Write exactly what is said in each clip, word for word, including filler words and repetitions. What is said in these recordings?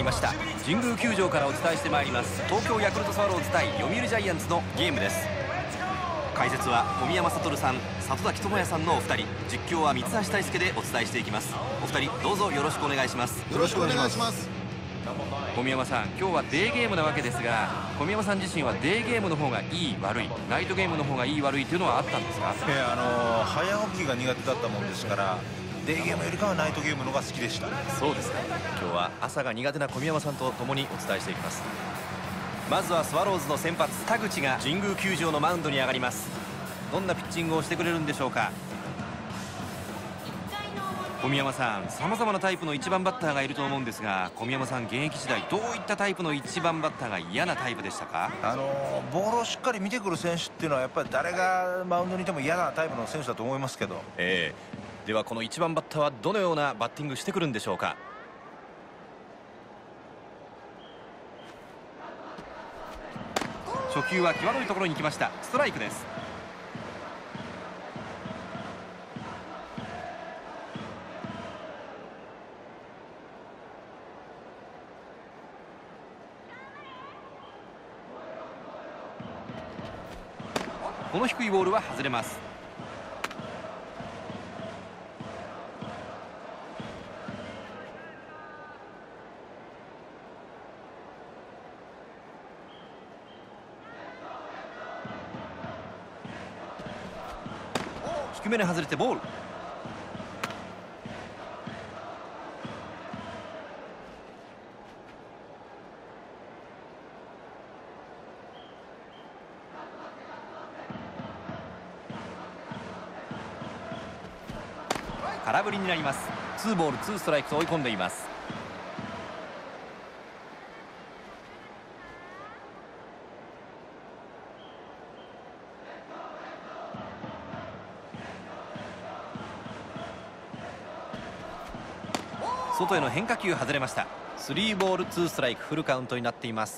りました。神宮球場からお伝えしてまいります。東京ヤクルトスワローズ対読売ジャイアンツのゲームです。解説は小宮山悟さん、里崎智也さんのお二人、実況は三橋大輔でお伝えしていきます。お二人どうぞよろしくお願いします。 よろしくお願いします。 小宮山さん、今日はデーゲームなわけですが、小宮山さん自身はデーゲームの方がいい悪い、ナイトゲームの方がいい悪いというのはあったんですか？ えー、あのー、早起きが苦手だったもんですから、デーゲームよりかはナイトゲームの方が好きでした。 そうですか。今日は朝が苦手な小宮山さんと共にお伝えしていきます。まずはスワローズの先発田口が神宮球場のマウンドに上がります。どんなピッチングをしてくれるんでしょうか。小宮山さん、さまざまなタイプのいちばんバッターがいると思うんですが、小宮山さん現役時代どういったタイプのいちばんバッターが嫌なタイプでしたか？ あのー、ボールをしっかり見てくる選手っていうのはやっぱり誰がマウンドにいても嫌なタイプの選手だと思いますけど、 えー、ではこのいちばんバッターはどのようなバッティングしてくるんでしょうか。初球は際どいところに来ました。ストライクです。この低いボールは外れます。低めに外れてボール。空振りになります。ツーボールツーストライクと追い込んでいます。外への変化球外れました。スリーボールツーストライク、フルカウントになっています。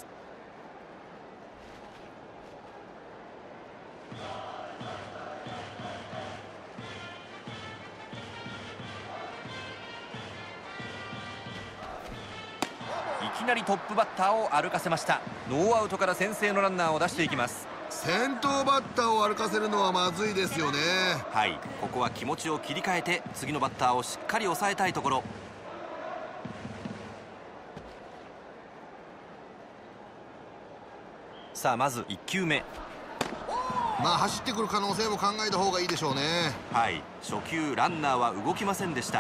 いきなりトップバッターを歩かせました。ノーアウトから先制のランナーを出していきます。 先頭バッターを歩かせるのはまずいですよね。 はい、ここは気持ちを切り替えて次のバッターをしっかり抑えたいところ。さあまずいっきゅうめ。 まあ走ってくる可能性も考えた方がいいでしょうね。 はい、初球ランナーは動きませんでした。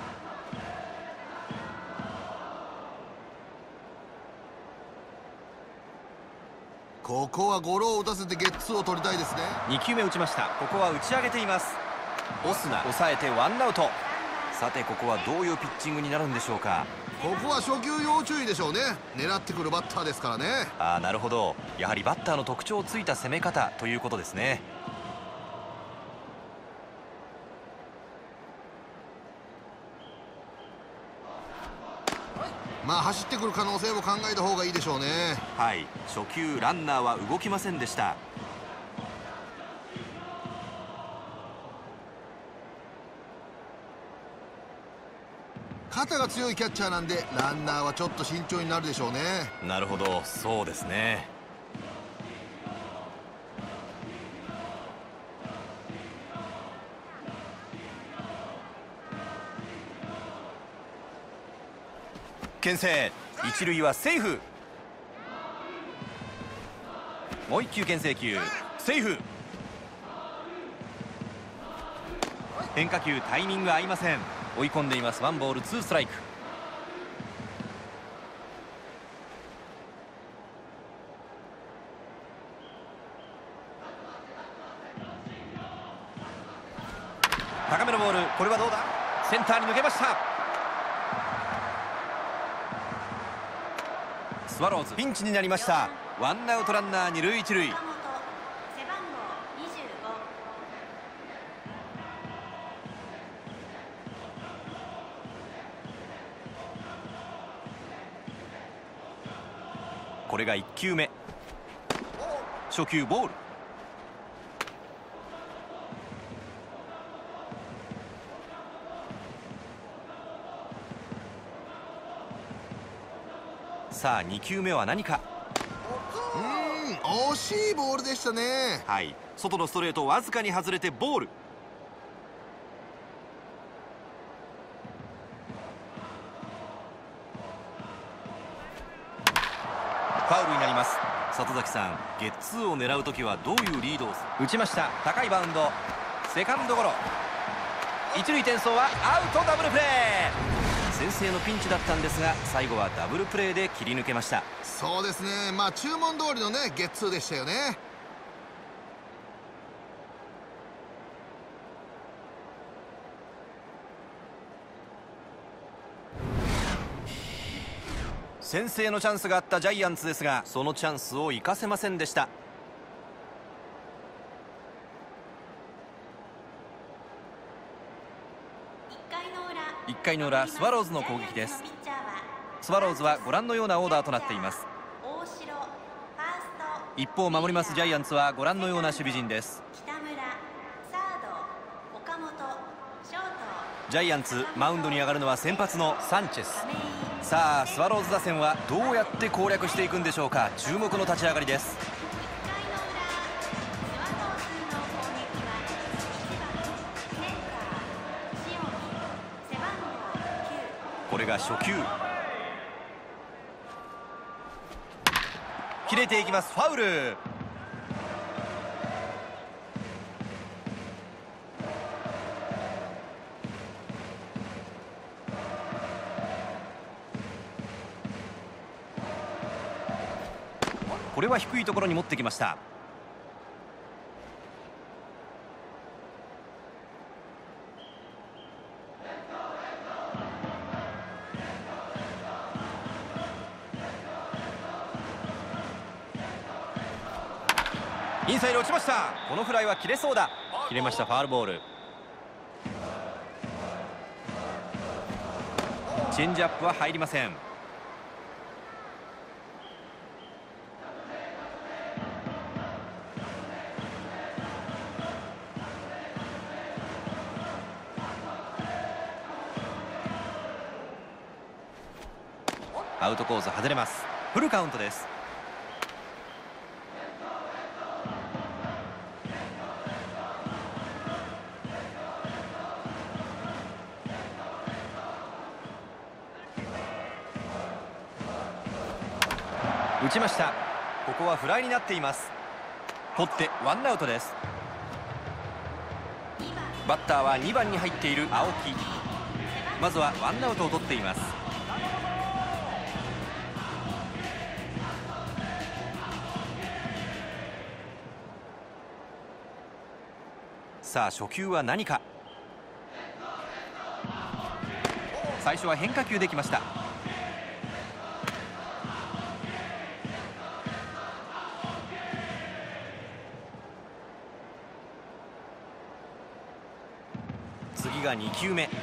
ここはゴロを打たせてゲッツーを取りたいですね。 にきゅうめ打ちました。ここは打ち上げています。オスナ抑えてワンアウト。さてここはどういうピッチングになるんでしょうか。 ここは初球要注意でしょうね。狙ってくるバッターですからね。 ああ、なるほど。やはりバッターの特徴をついた攻め方ということですね。 まあ走ってくる可能性も考えた方がいいでしょうね。 はい、初球ランナーは動きませんでした。 肩が強いキャッチャーなんでランナーはちょっと慎重になるでしょうね。 なるほど、そうですね。牽制、一塁はセーフ。もう一球牽制球、セーフ。変化球タイミング合いません。追い込んでいます。ワンボールツーストライク。高めのボール、これはどうだ。センターに抜けました。スワローズピンチになりました。ワンアウトランナー二塁一塁。これがいっきゅうめ。初球ボール。 さあにきゅうめは何か。 うーん、惜しいボールでしたね。 はい、外のストレートわずかに外れてボール。ファウルになります。里崎さん、ゲッツーを狙うときはどういうリードを打ちました。高いバウンド、セカンドゴロ、一塁転送はアウト。ダブルプレー。先制のピンチだったんですが、最後はダブルプレーで切り抜けました。 そうですね、まあ注文通りのねゲッツーでしたよね。 先制のチャンスがあったジャイアンツですが、そのチャンスを生かせませんでした。いっかいの裏、スワローズの攻撃です。スワローズはご覧のようなオーダーとなっています。一方、守りますジャイアンツはご覧のような守備陣です。ジャイアンツ、マウンドに上がるのは先発のサンチェス。さあ、スワローズ打線はどうやって攻略していくんでしょうか。注目の立ち上がりです。これが初球、切れていきます。ファウル。これは低いところに持ってきました。インサイド落ちました。このフライは切れそうだ。切れました。ファウルボール。チェンジアップは入りません。アウトコース外れます。フルカウントです。打ちました。ここはフライになっています。取ってワンアウトです。バッターはにばんに入っている青木。まずはワンアウトを取っています。さあ、初球は何か。最初は変化球できました。次がにきゅうめ。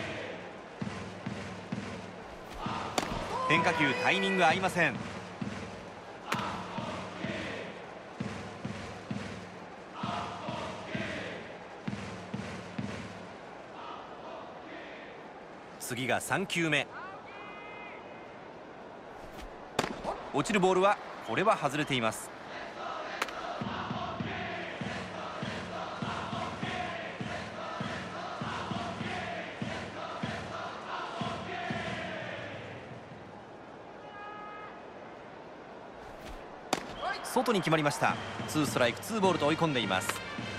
変化球、タイミング合いません。次がさんきゅうめ。落ちるボールはこれは外れています。外に決まりました。ツーストライクツーボールと追い込んでいます。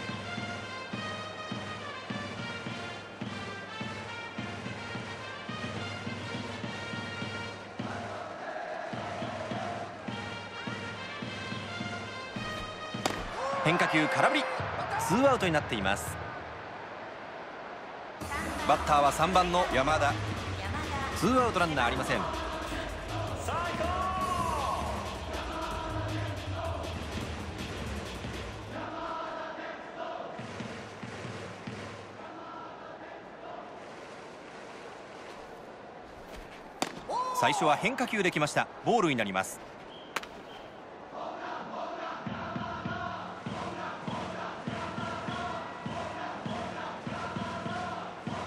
変化球空振り。ツーアウトになっています。バッターはさんばんの山田。ツーアウトランナーありません。最初は変化球できました。ボールになります。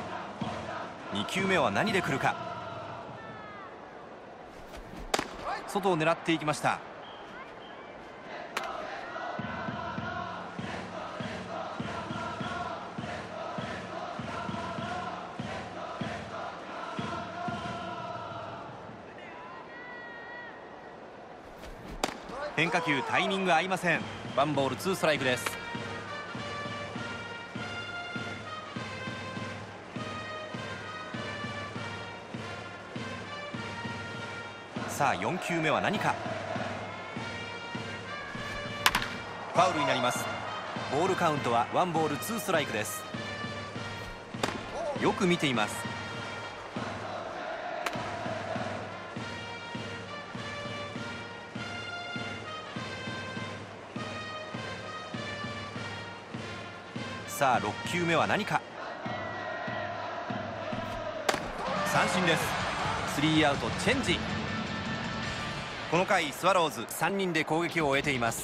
にきゅうめは何で来るか。 外を狙っていきました。変化球タイミング合いません。ワンボールツーストライクです。さあよん球目は何か。ファウルになります。ボールカウントはワンボールツーストライクです。よく見ています。さあろっ球目は何か。三振です。スリーアウトチェンジ。この回スワローズさんにんで攻撃を終えています。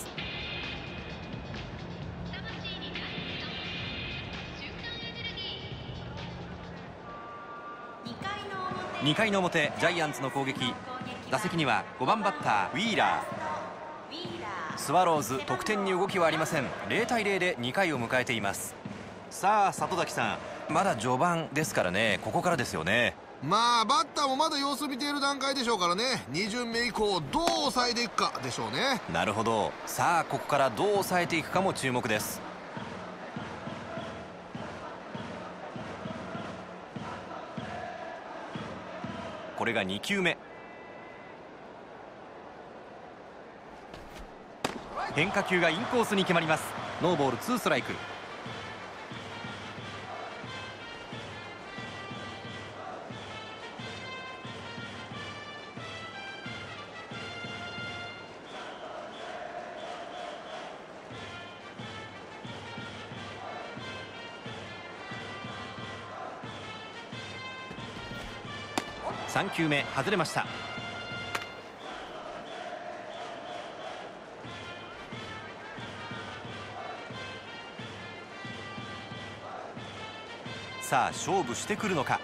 にかいの表、ジャイアンツの攻撃。打席にはごばんバッターウィーラー。スワローズ得点に動きはありません。ゼロたいゼロでにかいを迎えています。さあ里崎さん、まだ序盤ですからね、ここからですよね。 まあバッターもまだ様子見ている段階でしょうからね。に巡目以降どう抑えていくかでしょうね。 なるほど。さあここからどう抑えていくかも注目です。これがに球目。変化球がインコースに決まります。ノーボールツーストライク。さん球目外れました。さあ勝負してくるのか。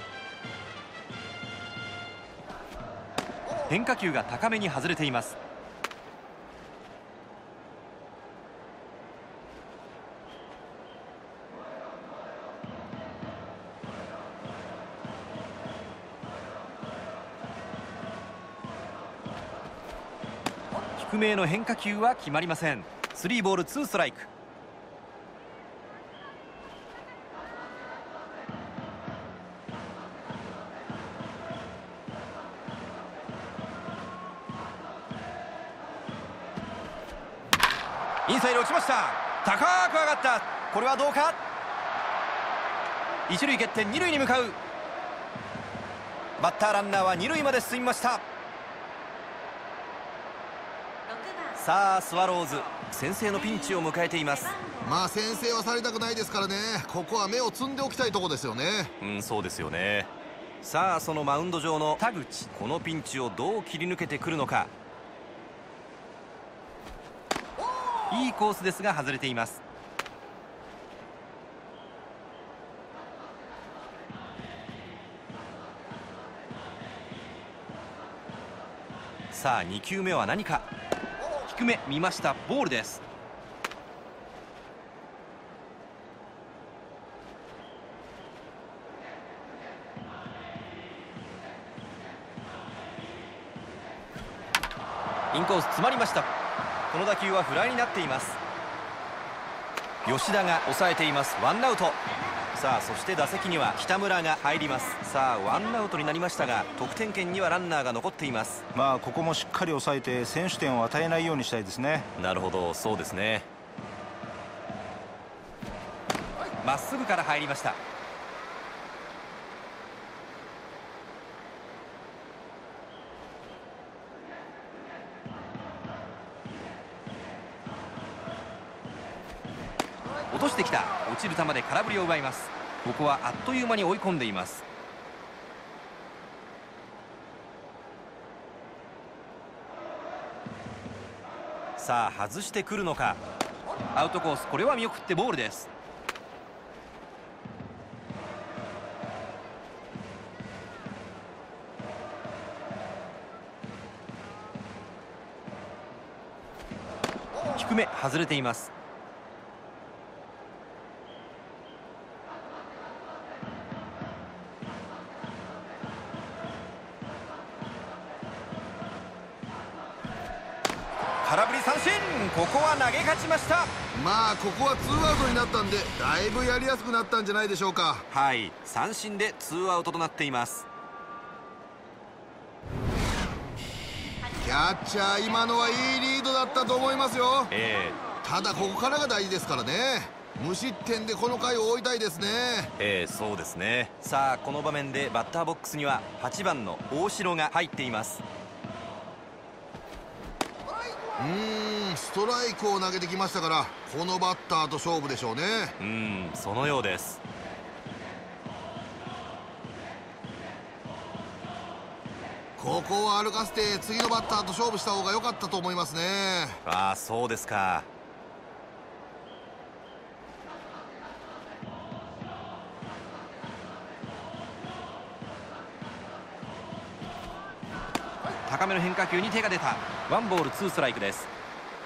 変化球が高めに外れています。低めへの変化球は決まりません。スリーボールツーストライク。インサイド落ちました。高く上がった。これはどうか。一塁蹴って二塁に向かう。バッターランナーは二塁まで進みました。さあスワローズ先制のピンチを迎えています。 まあ先制はされたくないですからね。ここは目をつんでおきたいところですよね。 うんそうですよね。さあそのマウンド上の田口、このピンチをどう切り抜けてくるのか。いいコースですが外れています。さあに球目は何か。低め見ました。ボールです。インコース詰まりました。この打球はフライになっています。吉田が抑えています。ワンアウト。さあそして打席には北村が入ります。さあワンアウトになりましたが得点圏にはランナーが残っています。 まあここもしっかり抑えて先取点を与えないようにしたいですね。 なるほど、そうですね。まっすぐから入りました。落としてきた。落ちる球で空振りを奪います。ここはあっという間に追い込んでいます。さあ外してくるのか。アウトコース、これは見送ってボールです。 低め外れています。空振り三振、ここは投げ勝ちました。 まあここはツーアウトになったんでだいぶやりやすくなったんじゃないでしょうか。 はい、三振でツーアウトとなっています。 キャッチャー今のはいいリードだったと思いますよ。 えー、ただここからが大事ですからね。無失点でこの回を終えたいですね。 ええ、そうですね。さあこの場面でバッターボックスにははちばんの大城が入っています。 うーん、ストライクを投げてきましたからこのバッターと勝負でしょうね。 うーん、そのようです。 ここは歩かせて次のバッターと勝負した方が良かったと思いますね。 ああ、そうですか。高めの変化球に手が出た。ワンボールツーストライクです。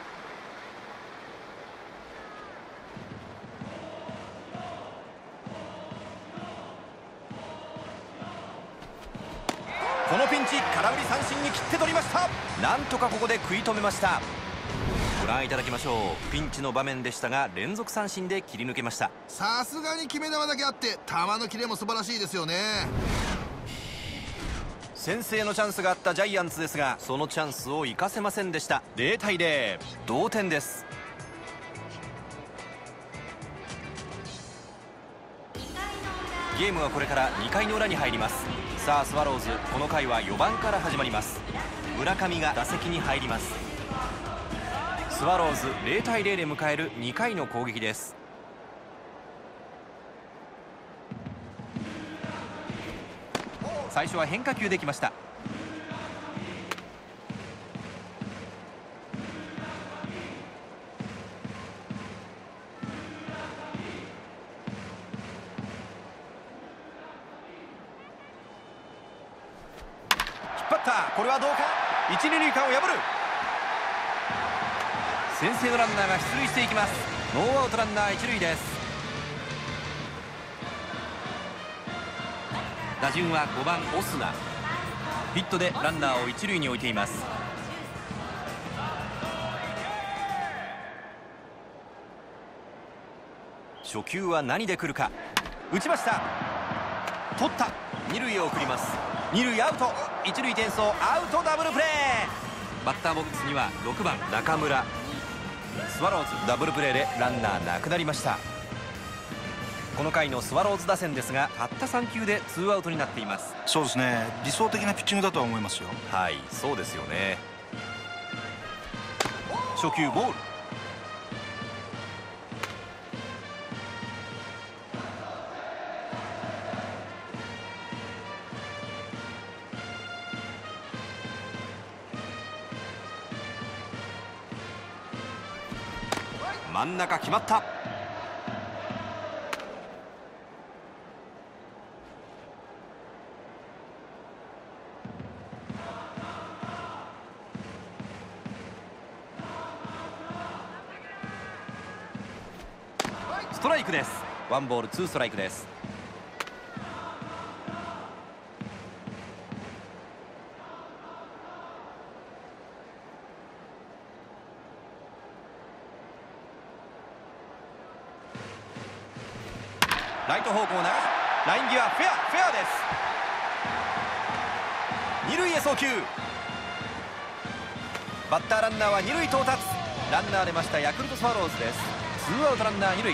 このピンチ、空振り三振に切って取りました。なんとかここで食い止めました。ご覧いただきましょう。ピンチの場面でしたが連続三振で切り抜けました。 さすがに決め球だけあって球のキレも素晴らしいですよね。 先制のチャンスがあったジャイアンツですがそのチャンスを生かせませんでした。ゼロたいゼロ、同点です。ゲームはこれからにかいの裏に入ります。さあスワローズ、この回はよばんから始まります。村上が打席に入ります。スワローズゼロたいゼロで迎えるにかいの攻撃です。最初は変化球できました。引っ張った。これはどうか。一二塁間を破る。先制のランナーが出塁していきます。ノーアウトランナー一塁です。打順はごばんオスナ。ヒットでランナーを一塁に置いています。初球は何で来るか。打ちました。取った。二塁へ送ります。二塁アウト。一塁転送アウト、ダブルプレー。バッターボックスにはろくばん中村。スワローズダブルプレーでランナーなくなりました。この回のスワローズ打線ですがたったさんきゅうでツーアウトになっています。 そうですね、理想的なピッチングだとは思いますよ。 はい、そうですよね。初球ボール。真ん中決まった。ストライクです。ワンボールツーストライクです。ライト方向を流す。ライン際フェアフェアです。二塁へ送球。バッターランナーは二塁到達。ランナー出ました。ヤクルトスワローズです。ツーアウトランナー二塁。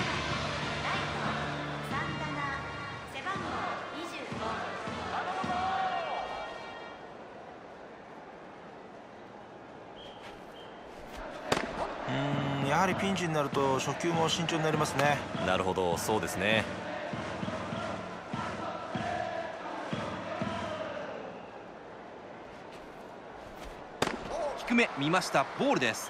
うーん、やはりピンチになると初球も慎重になりますね。 なるほど、そうですね。低め見ました。ボールです。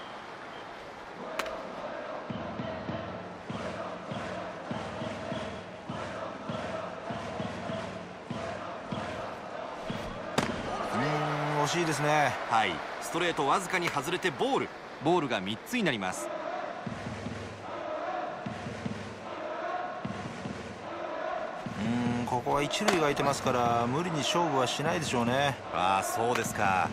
うーん、惜しいですね。 はい、ストレートわずかに外れてボール。ボールがみっつになります。 ここは一塁が空いてますから無理に勝負はしないでしょうね。 ああ、そうですか。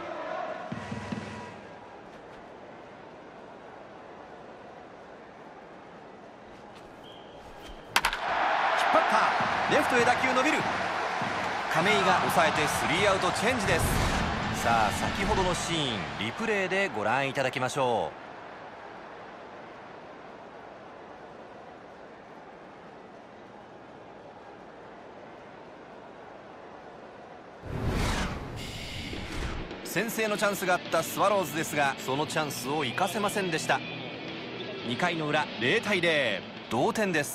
引っ張った。レフトへ打球伸びる。亀井が抑えてスリーアウトチェンジです。さあ、先ほどのシーンリプレイでご覧いただきましょう。先制のチャンスがあったスワローズですが、そのチャンスを生かせませんでした。にかいの裏、ゼロたいゼロ、同点です。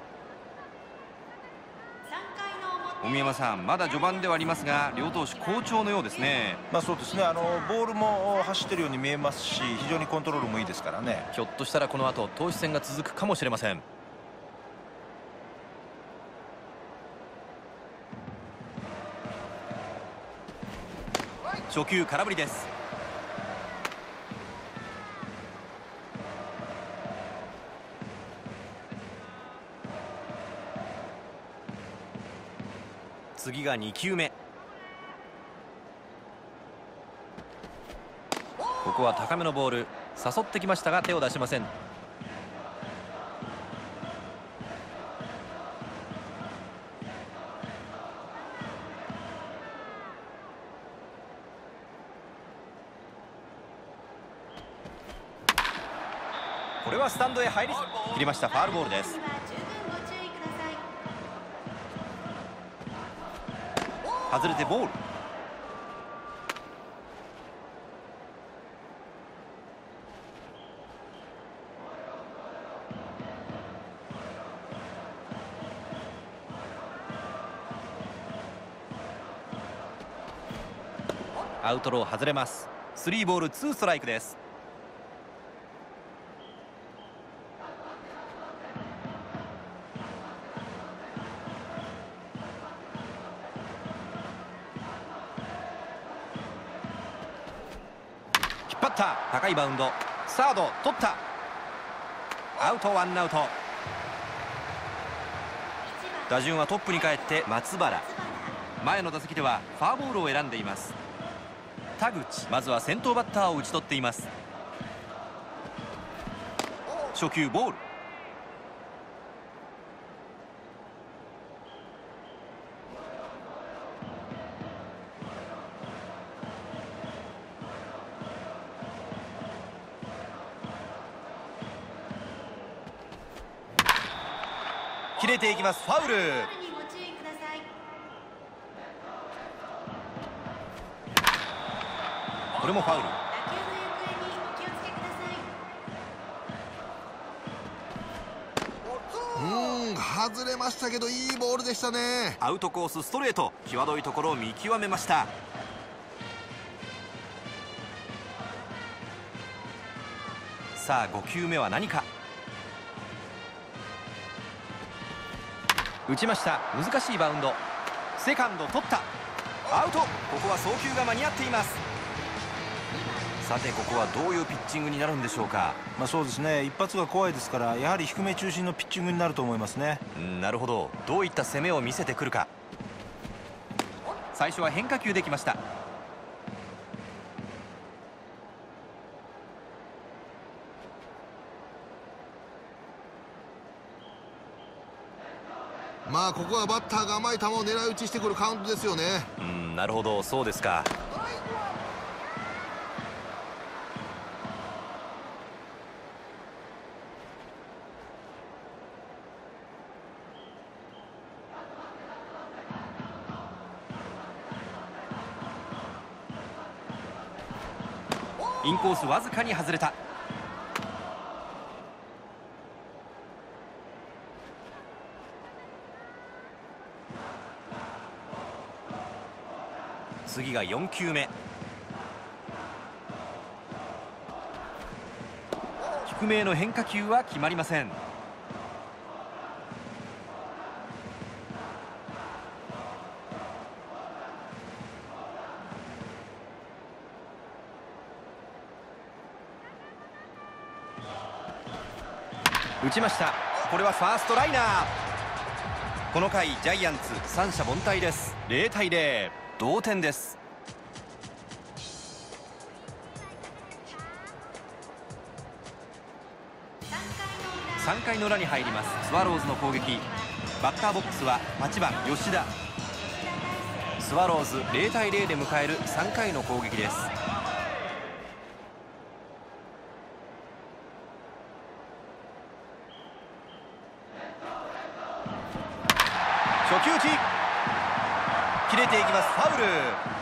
小宮山さん、まだ序盤ではありますが両投手好調のようですね。 まあそうですね、あのボールも走ってるように見えますし、非常にコントロールもいいですからね。 ひょっとしたらこの後投手戦が続くかもしれません。初球空振りです。次がにきゅうめ。ここは高めのボール、誘ってきましたが手を出しません。これはスタンドへ入り切りました。ファウルボールです。外れてボール。アウトロー外れます。スリーボールツーストライクです。引っ張った。高いバウンド。サード取った。アウト、ワンアウト。打順はトップに帰って松原。前の打席ではフォアボールを選んでいます。田口、まずは先頭バッターを打ち取っています。初球ボール。切れていきます。ファウル。これもファウル。 うーん、外れましたけどいいボールでしたね。 アウトコースストレート、際どいところを見極めました。さあごきゅうめは何か。打ちました。難しいバウンド。セカンド取った。アウト。ここは送球が間に合っています。さてここはどういうピッチングになるんでしょうか。 まあそうですね、一発が怖いですから、やはり低め中心のピッチングになると思いますね。 うん、なるほど。どういった攻めを見せてくるか。最初は変化球できました。 まあここはバッターが甘い球を狙い撃ちしてくるカウントですよね。 うん、なるほど、そうですか。インコースわずかに外れた。次がよんきゅうめ。低めへの変化球は決まりません。打ちました。これはファーストライナー。 この回ジャイアンツ三者凡退です。ゼロたいゼロ、同点です。さんかいの裏に入りますスワローズの攻撃。バッターボックスははちばん吉田。スワローズゼロたいゼロで迎えるさんかいの攻撃です。初球打ち切れていきます。ファウル。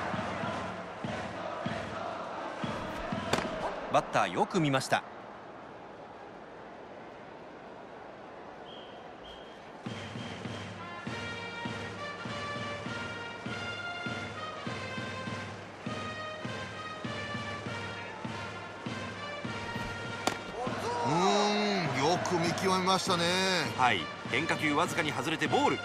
バッターよく見ました。 うーん、よく見極めましたね。 はい、変化球わずかに外れてボール。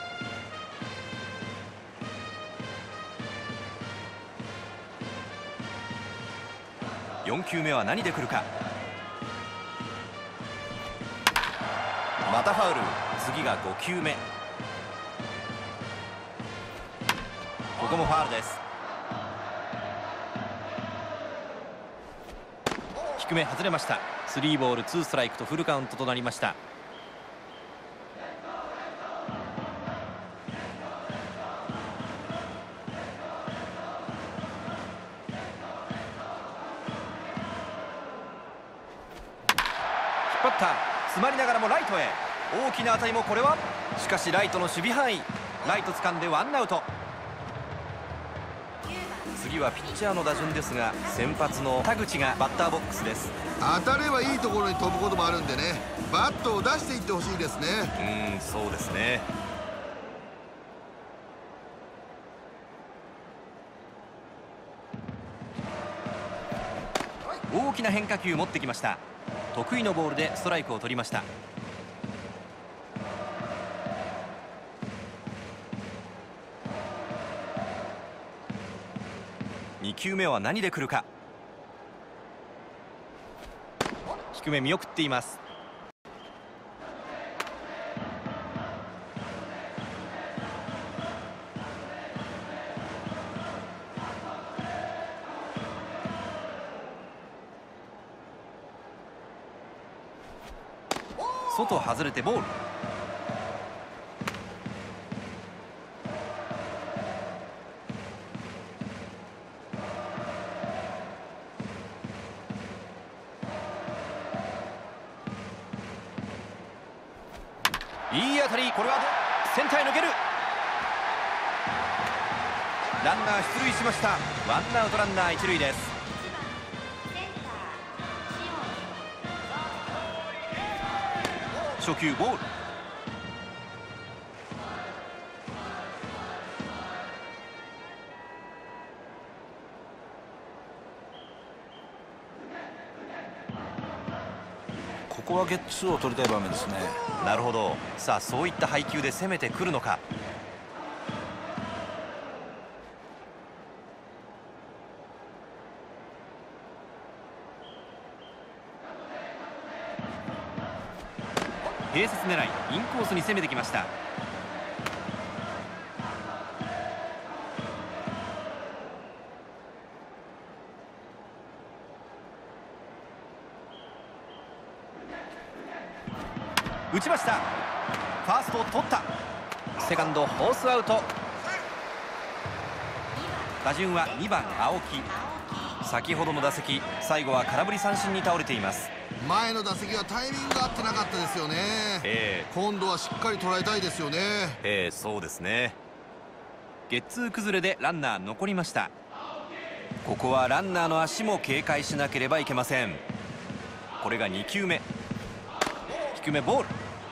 よんきゅうめは何で来るか。またファウル。次がごきゅうめ。ここもファウルです。低め外れました。スリーボールツーストライクとフルカウントとなりました。引っ張った。詰まりながらもライトへ。大きな当たりもこれはしかしライトの守備範囲。ライト掴んでワンアウト。次はピッチャーの打順ですが、先発の田口がバッターボックスです。 当たればいいところに飛ぶこともあるんでね、バットを出していってほしいですね。 うーん、そうですね。大きな変化球持ってきました。得意のボールでストライクを取りました。にきゅうめは何で来るか。低め見送っています。外外れてボール。いい当たり。これはセンターへ抜ける。ランナー出塁しました。ワンアウトランナー一塁です。初球ボール。 ここはゲッツーを取りたい場面ですね。 なるほど。さあそういった配球で攻めてくるのか。併殺狙い。インコースに攻めてきました。打ちました。ファーストを取った。セカンドフォースアウト。打順はにばん青木。先ほどの打席、最後は空振り三振に倒れています。 前の打席はタイミングが合ってなかったですよね。 えー、 今度はしっかり捉えたいですよね。 えー、そうですね。ゲッツー崩れでランナー残りました。ここはランナーの足も警戒しなければいけません。これがにきゅうめ。低めボール。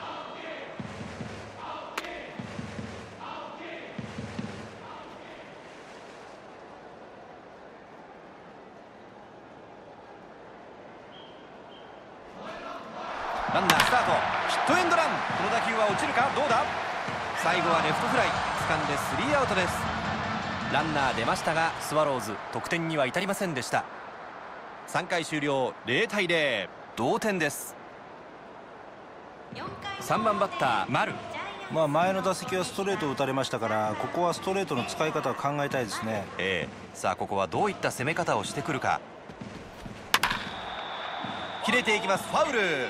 ランナースタート。ヒットエンドラン。この打球は落ちるか。どうだ。最後はレフトフライ。掴んでスリーアウトです。ランナー出ましたがスワローズ得点には至りませんでした。さんかい終了。ゼロたいゼロ、同点です。さんばんバッター丸。 まあ前の打席はストレートを打たれましたから、ここはストレートの使い方を考えたいですね。 ええ、さあここはどういった攻め方をしてくるか。切れていきます。ファウル。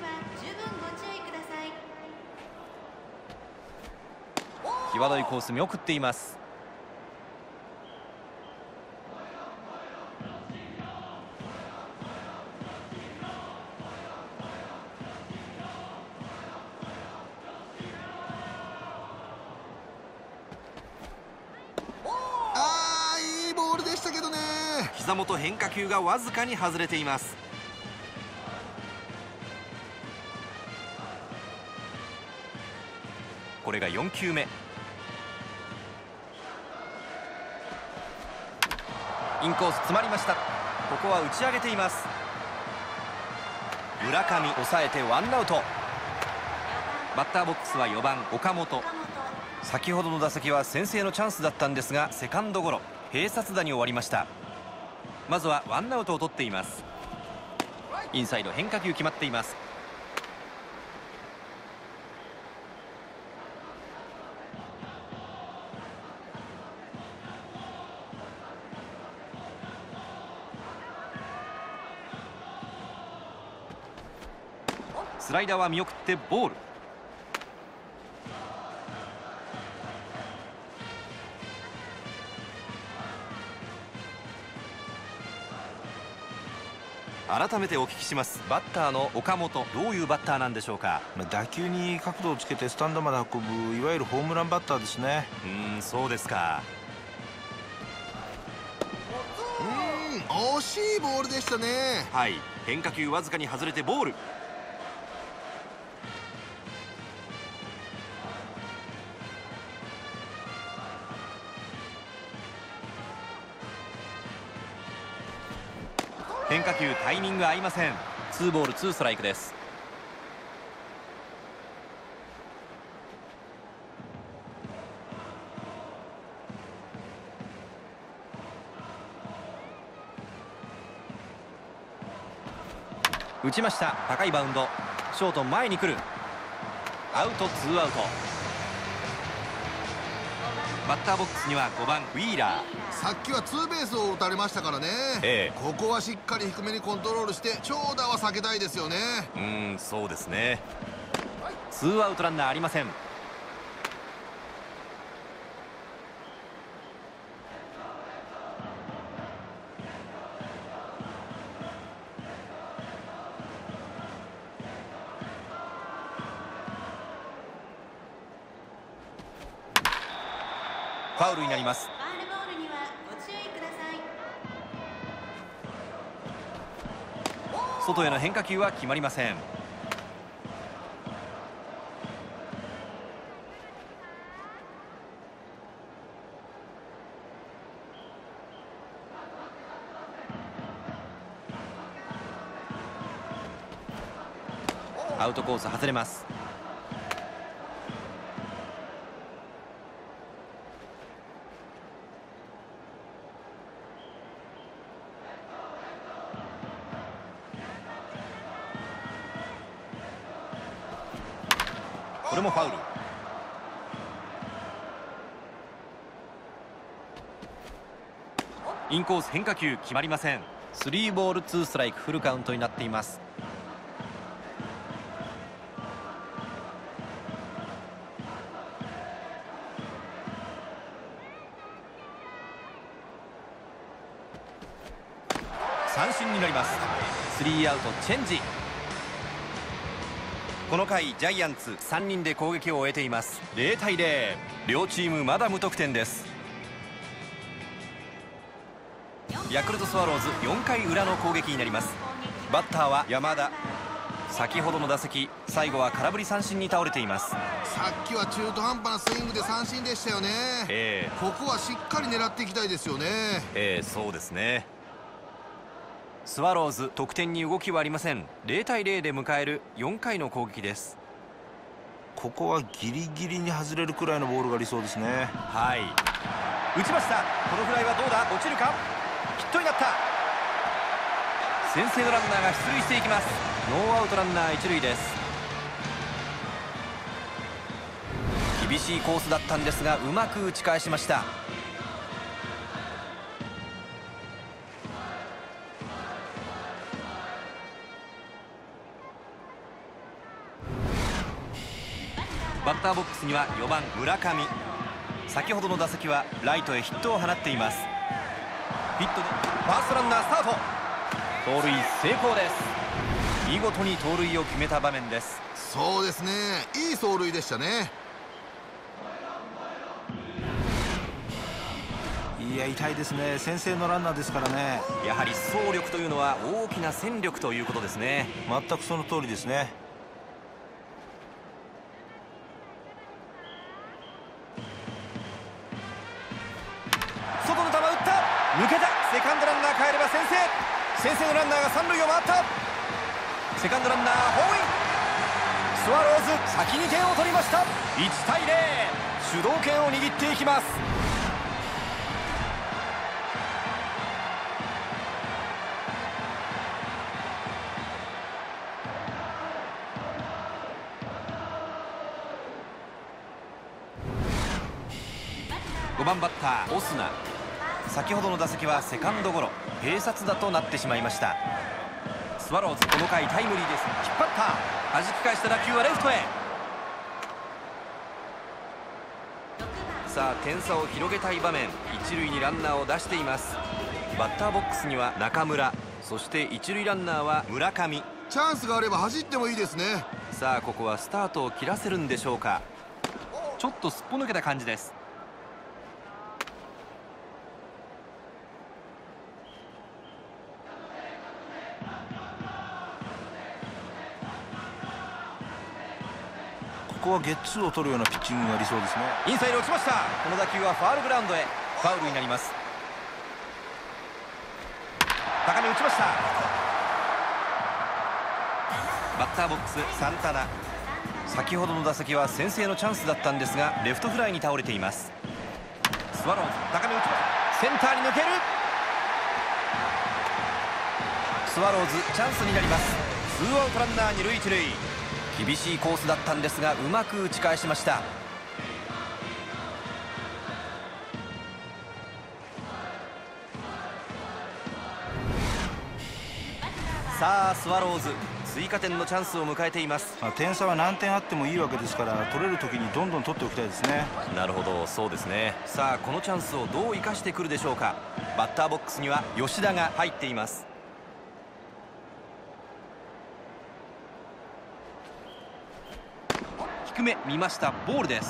際どいコース見送っています。 あー、いいボールでしたけどね。 膝元変化球がわずかに外れています。これがよん球目。インコース詰まりました。ここは打ち上げています。村上抑えてワンアウト。バッターボックスはよばん岡本。先ほどの打席は先制のチャンスだったんですが、セカンドゴロ、併殺打に終わりました。まずはワンアウトを取っています。インサイド変化球決まっています。スライダーは見送ってボール。改めてお聞きします。バッターの岡本、どういうバッターなんでしょうか。 打球に角度をつけてスタンドまで運ぶ、いわゆるホームランバッターですね。 うーん、そうですか。 うーん、惜しいボールでしたね。 はい、変化球わずかに外れてボール。変化球タイミング合いません。ツーボールツーストライクです。打ちました。高いバウンド。ショート前に来る。アウト、ツーアウト。バッターボックスにはごばんウィーラー。 さっきはツーベースを打たれましたからね、 ええ、 ここはしっかり低めにコントロールして長打は避けたいですよね。 うーん、そうですね。ツーアウトランナーありません。ファウルになります。外への変化球は決まりません。アウトコース外れます。これもファウル。インコース変化球決まりません。スリーボールツーストライク、フルカウントになっています。三振になります。スリーアウトチェンジ。この回ジャイアンツさんにんで攻撃を終えています。ゼロたいゼロ、両チームまだ無得点です。ヤクルトスワローズよんかい裏の攻撃になります。バッターは山田。先ほどの打席、最後は空振り三振に倒れています。 さっきは中途半端なスイングで三振でしたよね。 えー、 ここはしっかり狙っていきたいですよね。 えー、そうですね。スワローズ得点に動きはありません。ゼロたいゼロで迎えるよんかいの攻撃です。 ここはギリギリに外れるくらいのボールが理想ですね。 はい、打ちました。このフライはどうだ、落ちるか。ヒットになった。先制のランナーが出塁していきます。ノーアウトランナー一塁です。 厳しいコースだったんですがうまく打ち返しました。バッターボックスにはよばん村上。先ほどの打席はライトへヒットを放っています。ヒットでファーストランナースタート。盗塁成功です。見事に盗塁を決めた場面です。 そうですね、いい走塁でしたね。 いや痛いですね。先制のランナーですからね。 やはり走力というのは大きな戦力ということですね。 全くその通りですね。 外の球打った、抜けた。セカンドランナー帰れば先制。先制のランナーが三塁を回った。セカンドランナーホームイン。スワローズ先に点を取りました。いちたいゼロ、主導権を握っていきます。ごばんバッターオスナ。先ほどの打席はセカンドゴロ、併殺打となってしまいました。スワローズこの回タイムリーです。引っ張った、弾き返した打球はレフトへ。さあ点差を広げたい場面、一塁にランナーを出しています。バッターボックスには中村、そして一塁ランナーは村上。 チャンスがあれば走ってもいいですね。 さあここはスタートを切らせるんでしょうか。ちょっとすっぽ抜けた感じです。 ここはゲッツーを取るようなピッチングが理想ですね。 インサイド落ちました。この打球はファウルグラウンドへ。ファウルになります。高め打ちました。バッターボックスサンタナ。先ほどの打席は先制のチャンスだったんですがレフトフライに倒れています。スワローズ高め打ちました。センターに抜ける。スワローズチャンスになります。ツーアウトランナー二塁一塁。厳しいコースだったんですがうまく打ち返しました。さあスワローズ追加点のチャンスを迎えています。 点差は何点あってもいいわけですから取れる時にどんどん取っておきたいですね。 なるほど、そうですね。さあこのチャンスをどう生かしてくるでしょうか。バッターボックスには吉田が入っています。低め見ました。ボールです。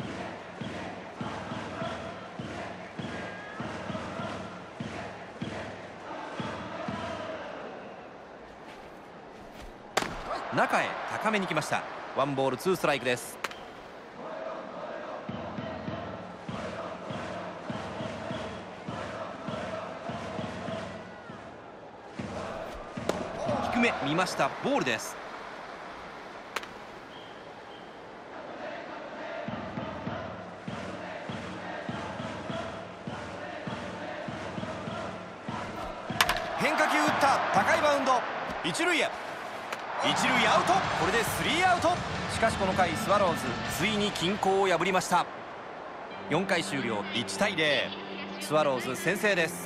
中へ高めに来ました。ワンボールツーストライクです。低め見ました。ボールです。変化球打った。高いバウンド。一塁へ。一塁アウト。これでスリーアウト。しかしこの回スワローズついに均衡を破りました。よんかい終了いちたいゼロ、スワローズ先制です。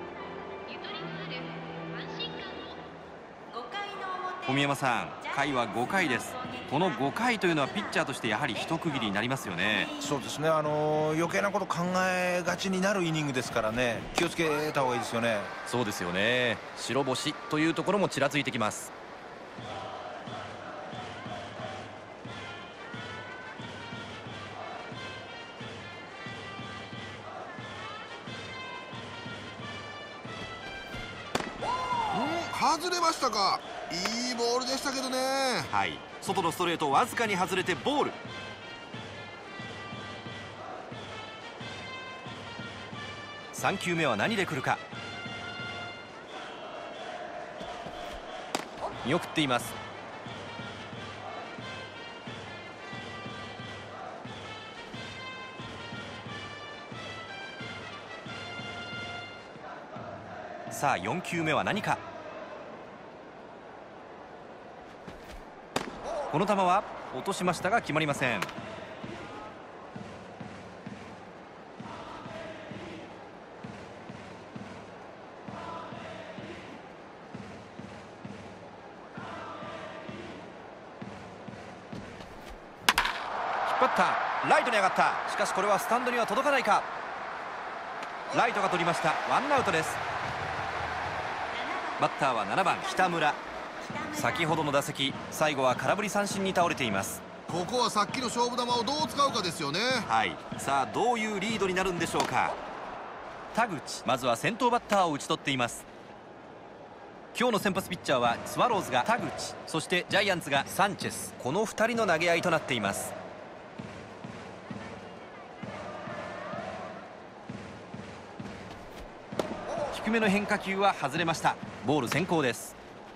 小宮山さん、回はごかいです。このごかいというのはピッチャーとしてやはり一区切りになりますよね。 そうですね、あの余計なこと考えがちになるイニングですからね、気をつけた方がいいですよね。 そうですよね。白星というところもちらついてきます。 外れましたか。いいボールでしたけどね。 はい、外のストレートわずかに外れてボール。さんきゅうめは何で来るか。見送っています。さあよんきゅうめは何か。この球は落としましたが決まりません。 バッターライトに上がった。しかしこれはスタンドには届かないか。ライトが取りました。ワンアウトです。バッターはななばん北村。先ほどの打席、最後は空振り三振に倒れています。 ここはさっきの勝負球をどう使うかですよね。 はい、さあどういうリードになるんでしょうか。田口、まずは先頭バッターを打ち取っています。今日の先発ピッチャーはスワローズが田口、そしてジャイアンツがサンチェス、このふたりの投げ合いとなっています。低めの変化球は外れました。ボール先行です。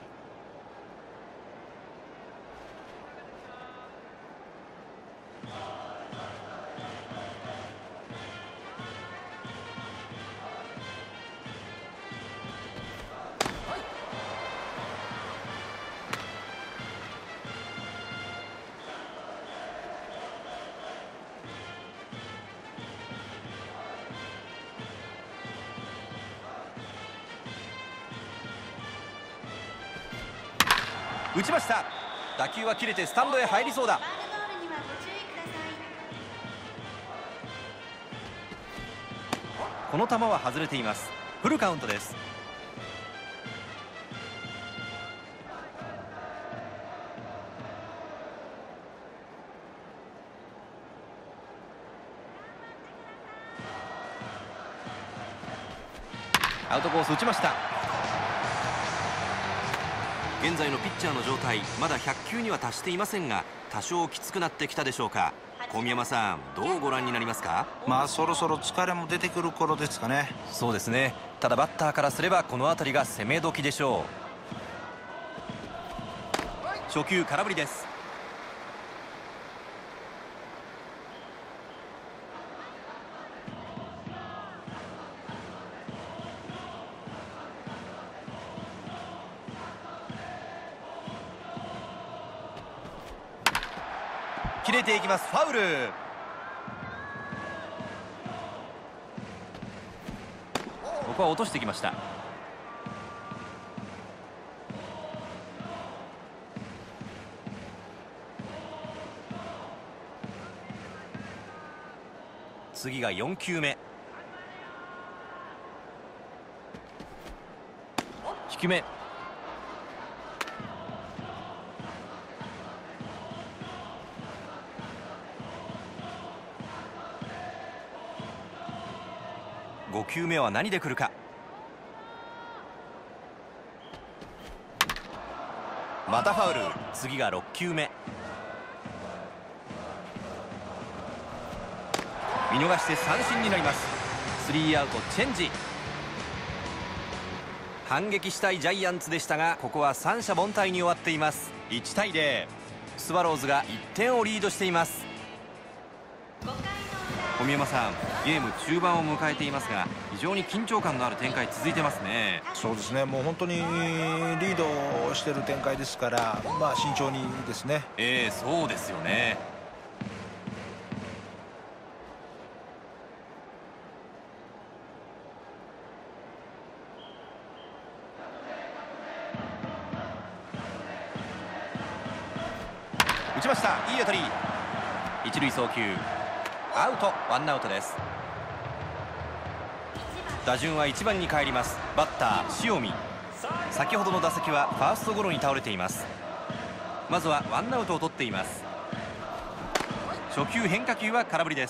打ちました。打球は切れてスタンドへ入りそうだ。この球は外れています。フルカウントです。アウトコース打ちました。現在のピッチャーの状態、まだひゃっきゅうには達していませんが、多少きつくなってきたでしょうか。小宮山さん、どうご覧になりますか。 まあそろそろ疲れも出てくる頃ですかね。 そうですね。ただバッターからすればこの辺りが攻め時でしょう。初球空振りです。切れていきます。ファウル。ここは落としてきました。次がよんきゅうめ。低め。ごきゅうめは何で来るか。またファウル。次がろっきゅうめ。見逃して三振になります。スリーアウトチェンジ。反撃したいジャイアンツでしたが、ここは三者凡退に終わっています。いちたいゼロ。スワローズがいってんをリードしています。小宮山さん、ゲーム中盤を迎えていますが、非常に緊張感のある展開続いてますね。 そうですね、もう本当にリードしている展開ですから、まあ慎重にですね。 ええ、そうですよね。打ちました。いい当たり。一塁送球アウト。ワンアウトです。打順はいちばんに帰ります。バッター塩見。先ほどの打席はファーストゴロに倒れています。まずはワンアウトを取っています。初球変化球は空振りです。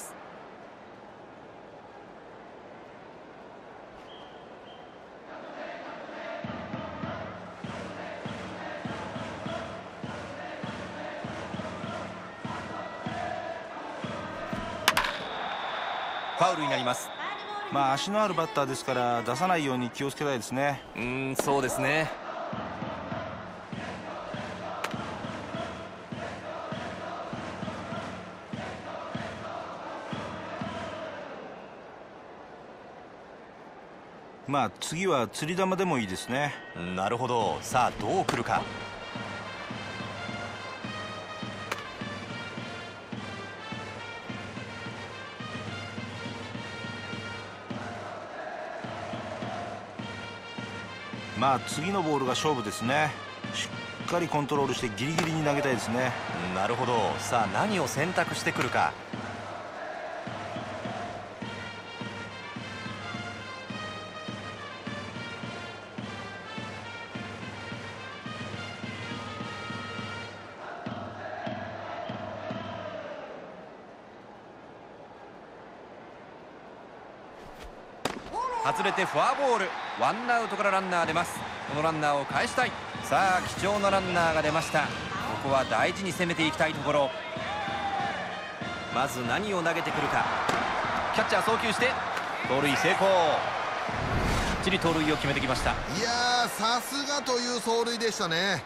ファウルになります。 まあ足のあるバッターですから出さないように気をつけたいですね。 うーん、そうですね。 まあ次は釣り球でもいいですね。 なるほど。さあどう来るか。 まあ次のボールが勝負ですね。 しっかりコントロールしてギリギリに投げたいですね。 なるほど。さあ何を選択してくるか。外れてフォアボール。ワンアウトからランナー出ます。このランナーを返したい。さあ貴重なランナーが出ました。ここは大事に攻めていきたいところ。まず何を投げてくるか。キャッチャー送球して盗塁成功。きっちり盗塁を決めてきました。 いやー、さすがという走塁でしたね。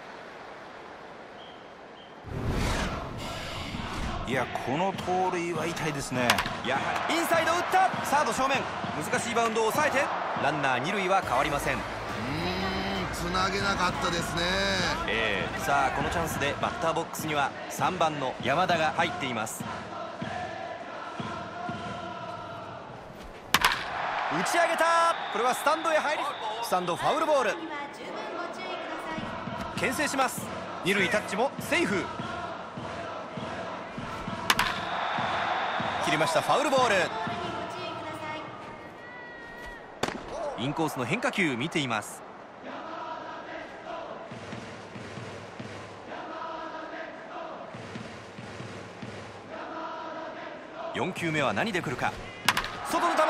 いや、この盗塁は痛いですね。 やはりインサイド打った。サード正面。難しいバウンドを抑えてランナー二塁は変わりません。 うーん、つなげなかったですね。 えー、さあこのチャンスでバッターボックスにはさんばんの山田が入っています。打ち上げた。これはスタンドへ入り、スタンドファウルボール。牽制します。二塁タッチもセーフ。切りました。ファウルボール。インコースの変化球見ています。よん球目は何で来るか。外の球打った。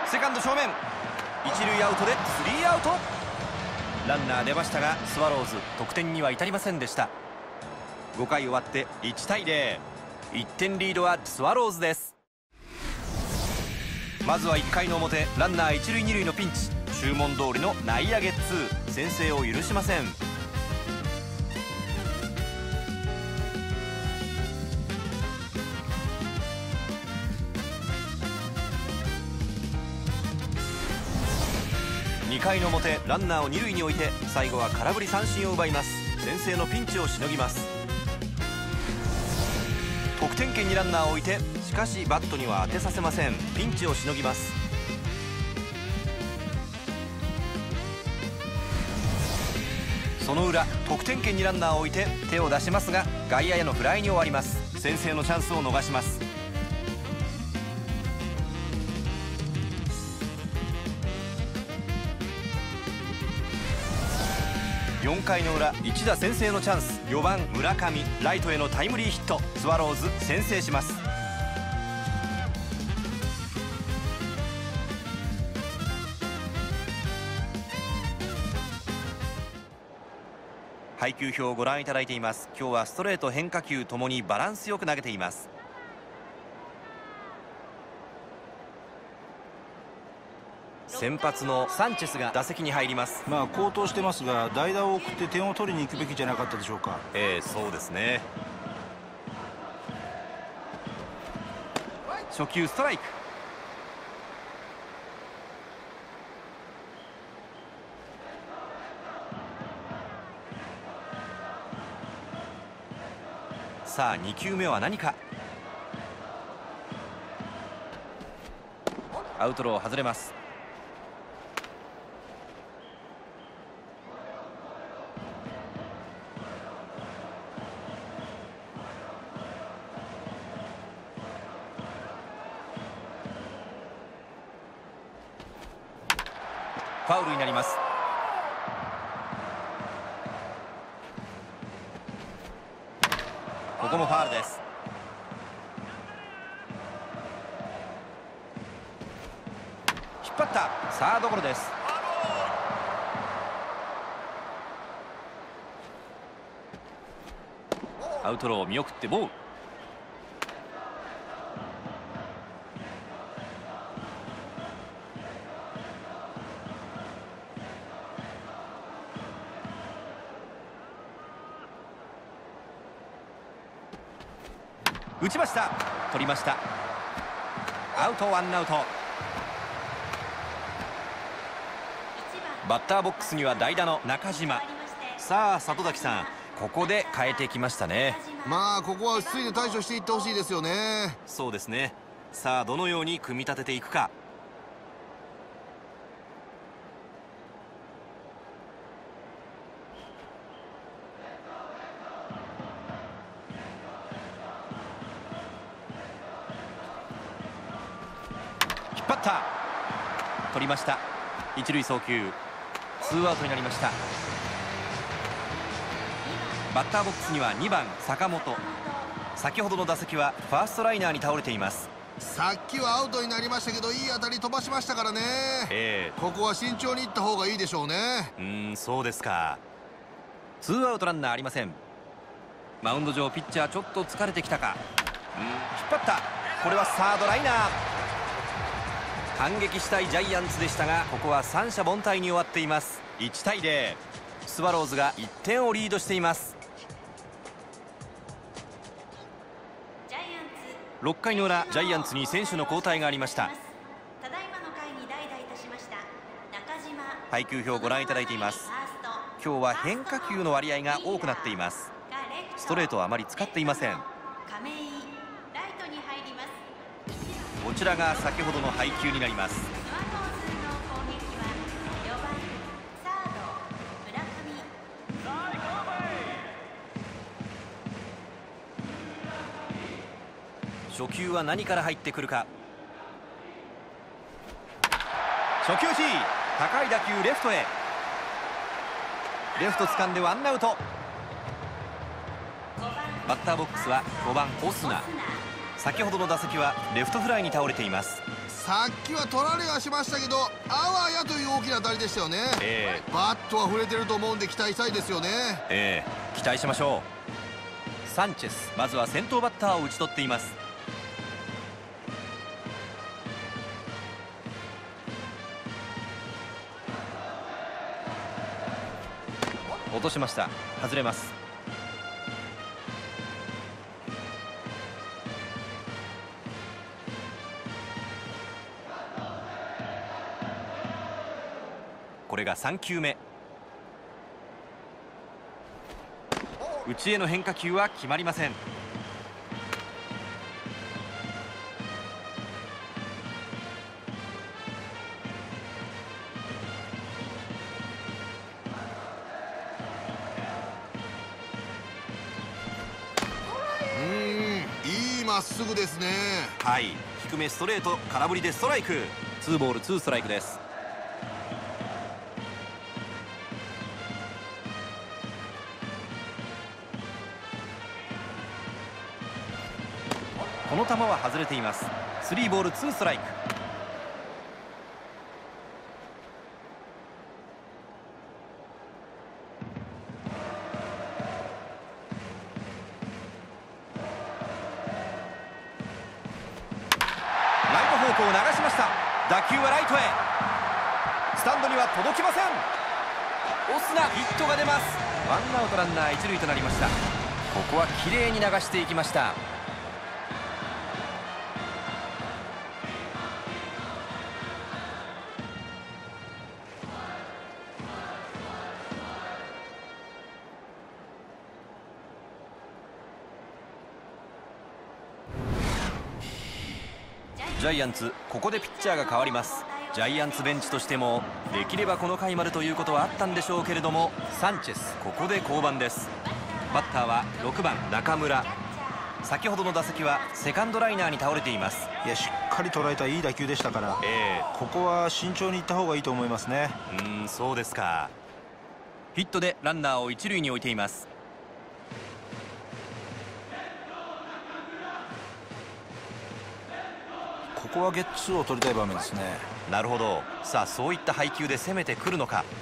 セカンド正面。一塁アウトでスリーアウト。ランナー出ましたがスワローズ得点には至りませんでした。ごかい終わっていちたいゼロ。いってんリードはスワローズです。まずはいっかいの表、ランナー一塁二塁のピンチ。注文通りの内野ゲッツー。先制を許しません。にかいの表、ランナーを二塁に置いて最後は空振り三振を奪います。先制のピンチをしのぎます。得点圏にランナーを置いて、しかしバットには当てさせません。ピンチをしのぎます。その裏、得点圏にランナーを置いて手を出しますが外野へのフライに終わります。先制のチャンスを逃します。よんかいの裏、一打先制のチャンス。よばん村上、ライトへのタイムリーヒット。スワローズ先制します。配球表をご覧いただいています。今日はストレート変化球ともにバランスよく投げています。先発のサンチェスが打席に入ります。 まあ好投してますが代打を送って点を取りに行くべきじゃなかったでしょうか。 ええ、そうですね。初球ストライク。さあに球目は何か。アウトロー外れます。ファウルになります。ここもファウルです。引っ張った。サードゴロです。アウトローを見送ってボール。打ちました。取りました。アウト。ワンアウト。バッターボックスには代打の中島。さあ里崎さん、ここで変えてきましたね。 まあここは落ち着いて対処していってほしいですよね。 そうですね。さあどのように組み立てていくか。 った取りました。一塁送球、ツーアウトになりました。バッターボックスにはにばん坂本。先ほどの打席はファーストライナーに倒れています。 さっきはアウトになりましたけど、いい当たり飛ばしましたからね。えー、ここは慎重にいった方がいいでしょうね。 うーん、そうですか。ツーアウトランナーありません。マウンド上ピッチャーちょっと疲れてきたか。うん、引っ張った。これはサードライナー。反撃したいジャイアンツでしたが、ここは三者凡退に終わっています。いちたいゼロ、スワローズがいってんをリードしています。ろっかいの裏、ジャイアンツに選手の交代がありました。配球表をご覧いただいています。今日は変化球の割合が多くなっています。ストレートはあまり使っていません。こちらが先ほどの配球になります。初球は何から入ってくるか。初球 G、 高い打球レフトへ。レフト掴んでワンアウト。バッターボックスはごばんオスナ。先ほどの打席はレフトフライに倒れています。 さっきは取られはしましたけど、あわやという大きな当たりでしたよね。えー、バットは触れてると思うんで期待したいですよね。 えー、期待しましょう。サンチェス、まずは先頭バッターを打ち取っています。落としました。外れます。これがさんきゅうめ。内への変化球は決まりません。 まっすぐですね。 はい、低めストレート、空振りでストライク。ツーボールツーストライクです。この球は外れています。スリーボールツーストライク。方向を流しました。打球はライトへ。スタンドには届きません。オスナ、ヒットが出ます。ワンアウトランナー一塁となりました。ここはきれいに流していきました。ジャイアンツ、ここでピッチャーが変わります。ジャイアンツベンチとしてもできればこの回までということはあったんでしょうけれども、サンチェス、ここで降板です。バッターはろくばん中村。先ほどの打席はセカンドライナーに倒れています。 いや、しっかり捉えたいい打球でしたから、えー、ここは慎重にいった方がいいと思いますね。 うーん、そうですか。ヒットでランナーを一塁に置いています。 ここはゲッツーを取りたい場面ですね。 なるほど。さあ、そういった配球で攻めてくるのか。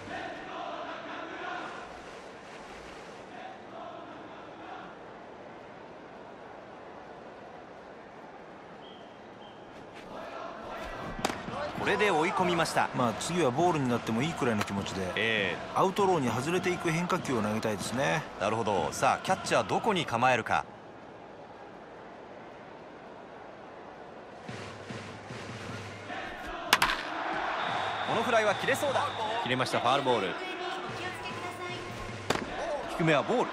これで追い込みました。 まあ次はボールになってもいいくらいの気持ちで、えー、アウトローに外れていく変化球を投げたいですね。 なるほど。さあ、キャッチャーどこに構えるか。このフライは切れそうだ。切れました。ファウルボール。低めはボール。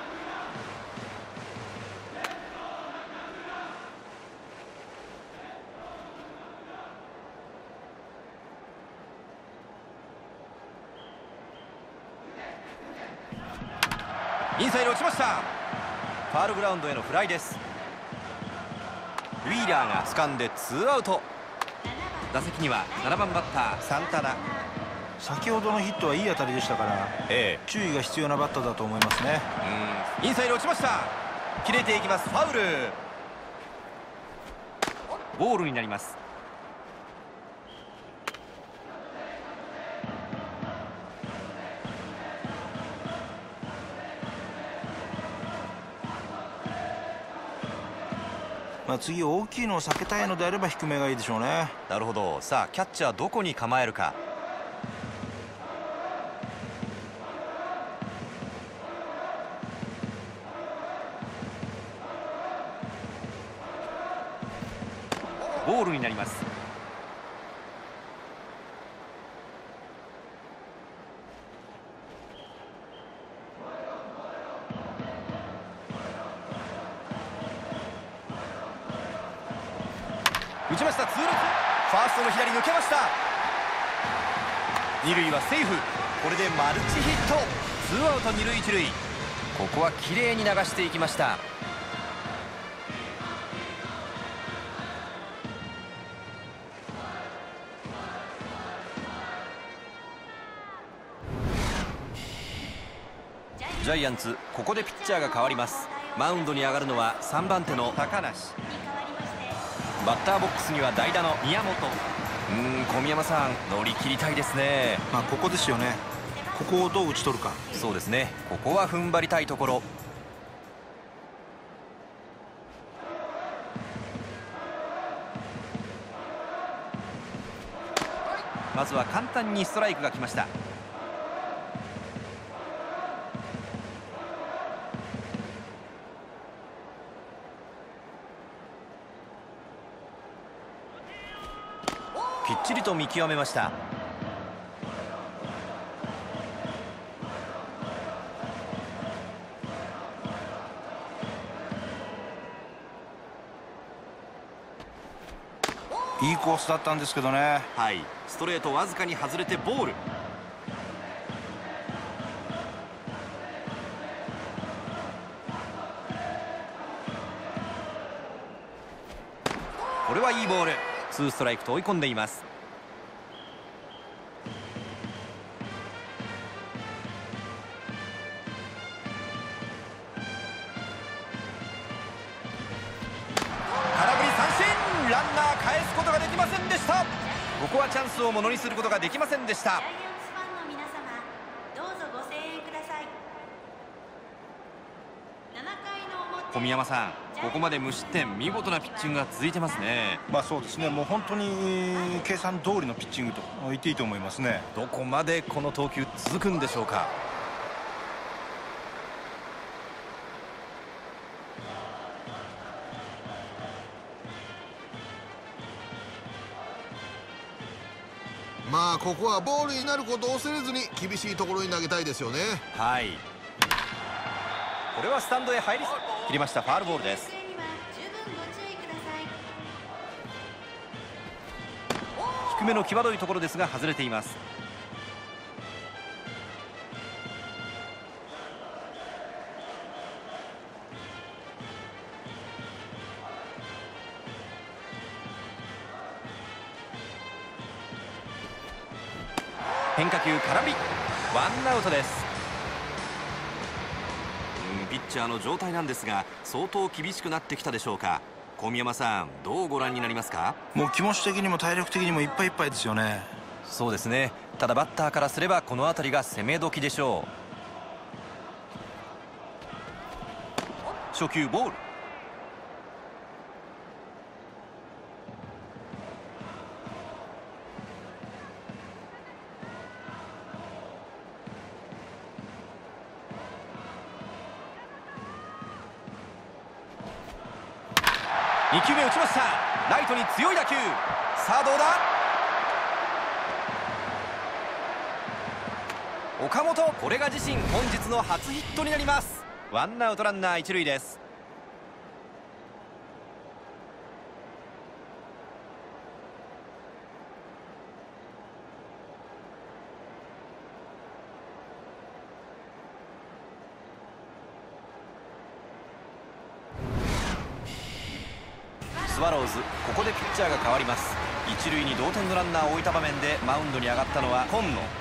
インサイド落ちました。ファウルグラウンドへのフライです。ウィーラーが掴んでツーアウト。 打席にはななばんバッターサンタナ。 先ほどのヒットはいい当たりでしたから、ええ、注意が必要なバッターだと思いますね。 うん、インサイド落ちました。切れていきます。ファウル。ボールになります。 まあ次大きいのを避けたいのであれば低めがいいでしょうね。 なるほど。さあキャッチャーどこに構えるか。ボールになります。打ちました。痛烈。ファーストの左抜けました。二塁はセーフ。これでマルチヒット。ツーアウト二塁一塁。ここは綺麗に流していきました。ジャイアンツ、ここでピッチャーが変わります。マウンドに上がるのはさんばん手の高梨。バッターボックスには代打の宮本。うーん、小宮山さん、乗り切りたいですね。 まあここですよね。ここをどう打ち取るか。 そうですね。ここは踏ん張りたいところ。まずは簡単にストライクが来ました。きっちりと見極めました。 いいコースだったんですけどね。 はい、ストレートわずかに外れてボール。これはいいボール。ツーストライクと追い込んでいます。空振り三振。ランナー返すことができませんでした。ここはチャンスをものにすることができませんでした。小宮山さん、ここまで無失点、見事なピッチングが続いてますね。 まあそうですね。もう本当に計算通りのピッチングと言っていいと思いますね。 どこまでこの投球続くんでしょうか。 まあここはボールになることを恐れずに厳しいところに投げたいですよね。 はい、これはスタンドへ入り切りました。ファールボールです。低めの際どいところですが外れています。変化球空振り。ワンアウトです。うん、ピッチャーの状態なんですが相当厳しくなってきたでしょうか。小宮山さん、どうご覧になりますか。 もう気持ち的にも体力的にもいっぱいいっぱいですよね。 そうですね。ただバッターからすればこの辺りが攻め時でしょう。初球ボール。にきゅうめ打ちました。ライトに強い打球。さあどうだ。岡本、これが自身本日の初ヒットになります。ワンアウトランナー一塁です。ススワローズ、ここでピッチャーが変わります。一塁に同点のランナーを置いた場面でマウンドに上がったのは今野。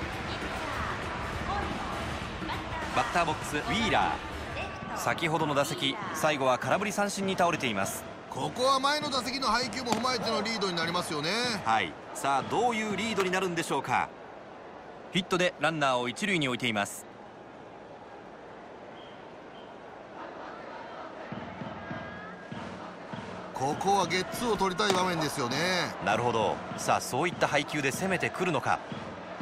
バッターボックスウィーラー。先ほどの打席、最後は空振り三振に倒れています。 ここは前の打席の配球も踏まえてのリードになりますよね。 はい、さあどういうリードになるんでしょうか。ヒットでランナーを一塁に置いています。 ここはゲッツーを取りたい場面ですよね。 なるほど。さあそういった配球で攻めてくるのか。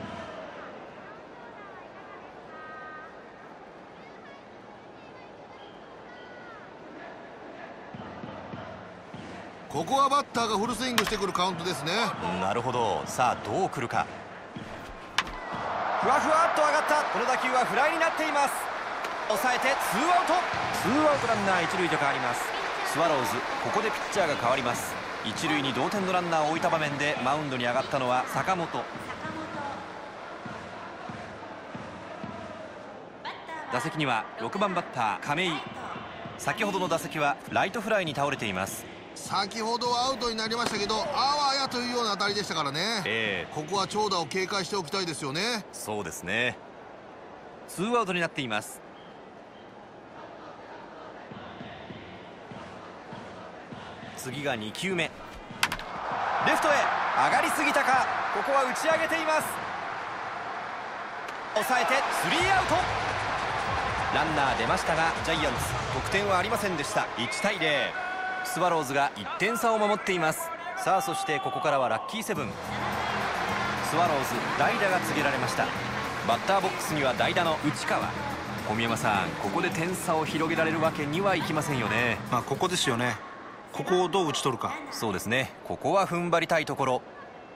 ここはバッターがフルスイングしてくるカウントですね。 なるほど。さあどうくるか。ふわふわっと上がった。この打球はフライになっています。抑えてツーアウト。ツーアウトランナー一塁と変わります。スワローズ、ここでピッチャーが変わります。一塁に同点のランナーを置いた場面でマウンドに上がったのは坂本。打席にはろくばんバッター亀井。先ほどの打席はライトフライに倒れています。 先ほどはアウトになりましたけど、あわやというような当たりでしたからね、えー、ここは長打を警戒しておきたいですよね。 そうですね。ツーアウトになっています。次がにきゅうめ。レフトへ上がりすぎたか。ここは打ち上げています。抑えてスリーアウト。ランナー出ましたがジャイアンツ得点はありませんでした。いちたいゼロ。スワローズがいってん差を守っています。さあそしてここからはラッキーセブン。スワローズ、代打が告げられました。バッターボックスには代打の内川。小宮山さん、ここで点差を広げられるわけにはいきませんよね。 まあここですよね。ここをどう打ち取るか。 そうですね。ここは踏ん張りたいところ。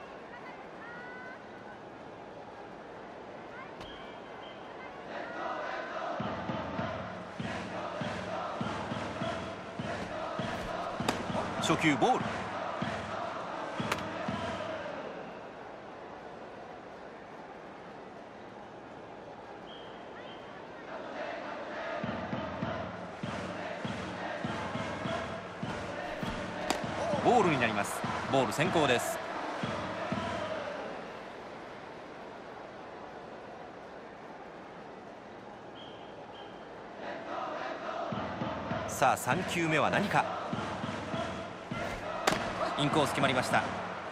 初球ボール。ボールになります。ボール先行です。さあさんきゅうめは何か。インコース決まりました。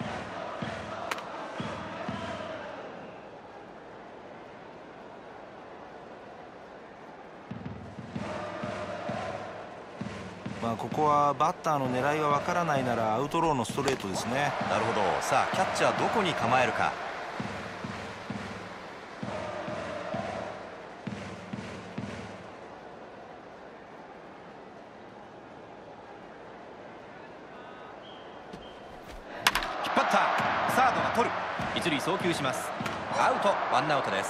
まあここはバッターの狙いはわからないならアウトローのストレートですね。 なるほど。さあキャッチャーどこに構えるか。引っ張った。サードが取る。一塁送球します。アウト。ワンアウトです。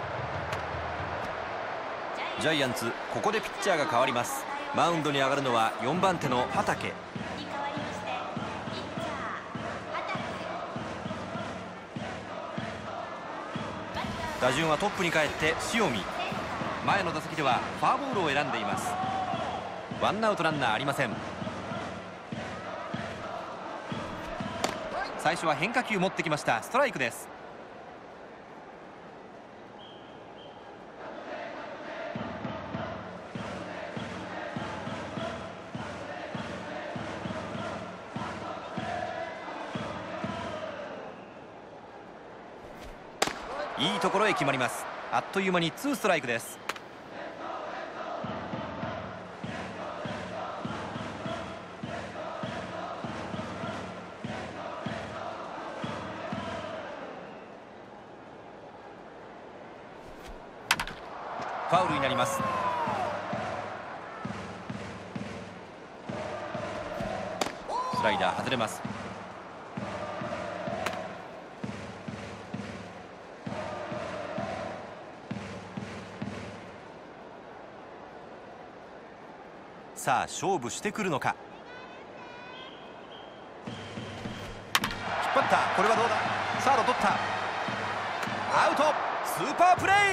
ジャイアンツ、ここでピッチャーが変わります。マウンドに上がるのはよんばんての畠。打順はトップに帰って塩見。前の打席ではフォアボールを選んでいます。ワンアウトランナーありません。最初は変化球持ってきました。ストライクです。いいところへ決まります。あっという間にツーストライクです。ファウルになります。スライダー外れます。さあ勝負してくるのか。引っ張った。これはどうだ。サード取った。アウト。スーパープレー。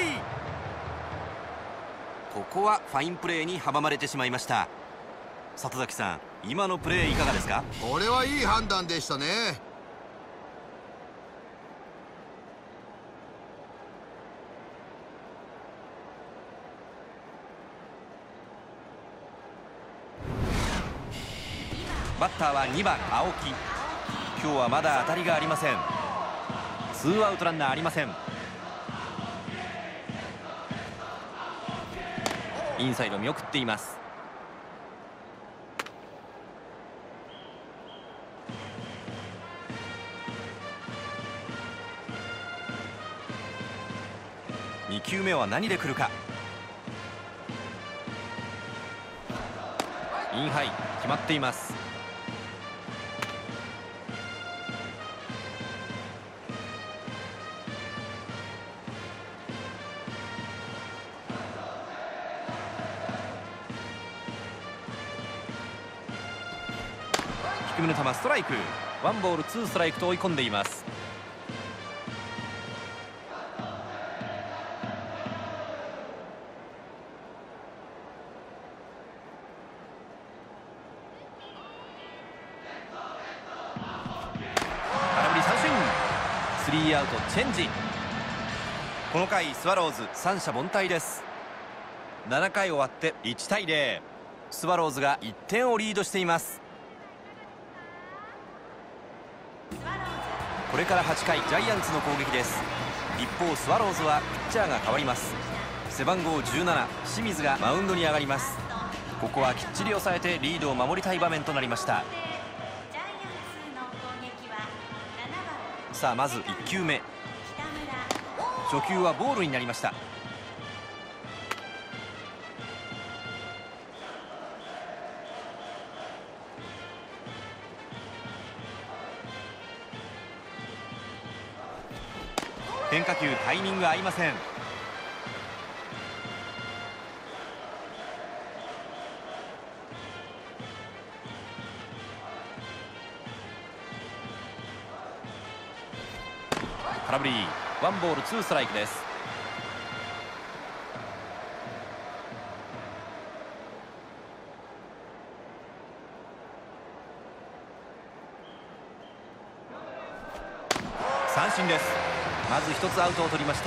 ここはファインプレーに阻まれてしまいました。里崎さん、 今のプレーいかがですか？ これはいい判断でしたね。 バッターはにばん青木。今日はまだ当たりがありません。ツーアウトランナーありません。インサイド見送っています。にきゅうめは何で来るか。インハイ決まっています。低めの球ストライク。ワンボールツーストライクと追い込んでいます。空振り三振。スリーアウトチェンジ。この回スワローズ三者凡退です。ななかい終わっていちたいゼロ。スワローズがいってんをリードしています。これからはちかいジャイアンツの攻撃です。一方スワローズはピッチャーが変わります。背番号じゅうなな清水がマウンドに上がります。ここはきっちり抑えてリードを守りたい場面となりました。さあまずいっきゅうめ。初球はボールになりました。変化球タイミング合いません。空振り。ワンボールツーストライクです。三振です。まずひとつアウトを取りました。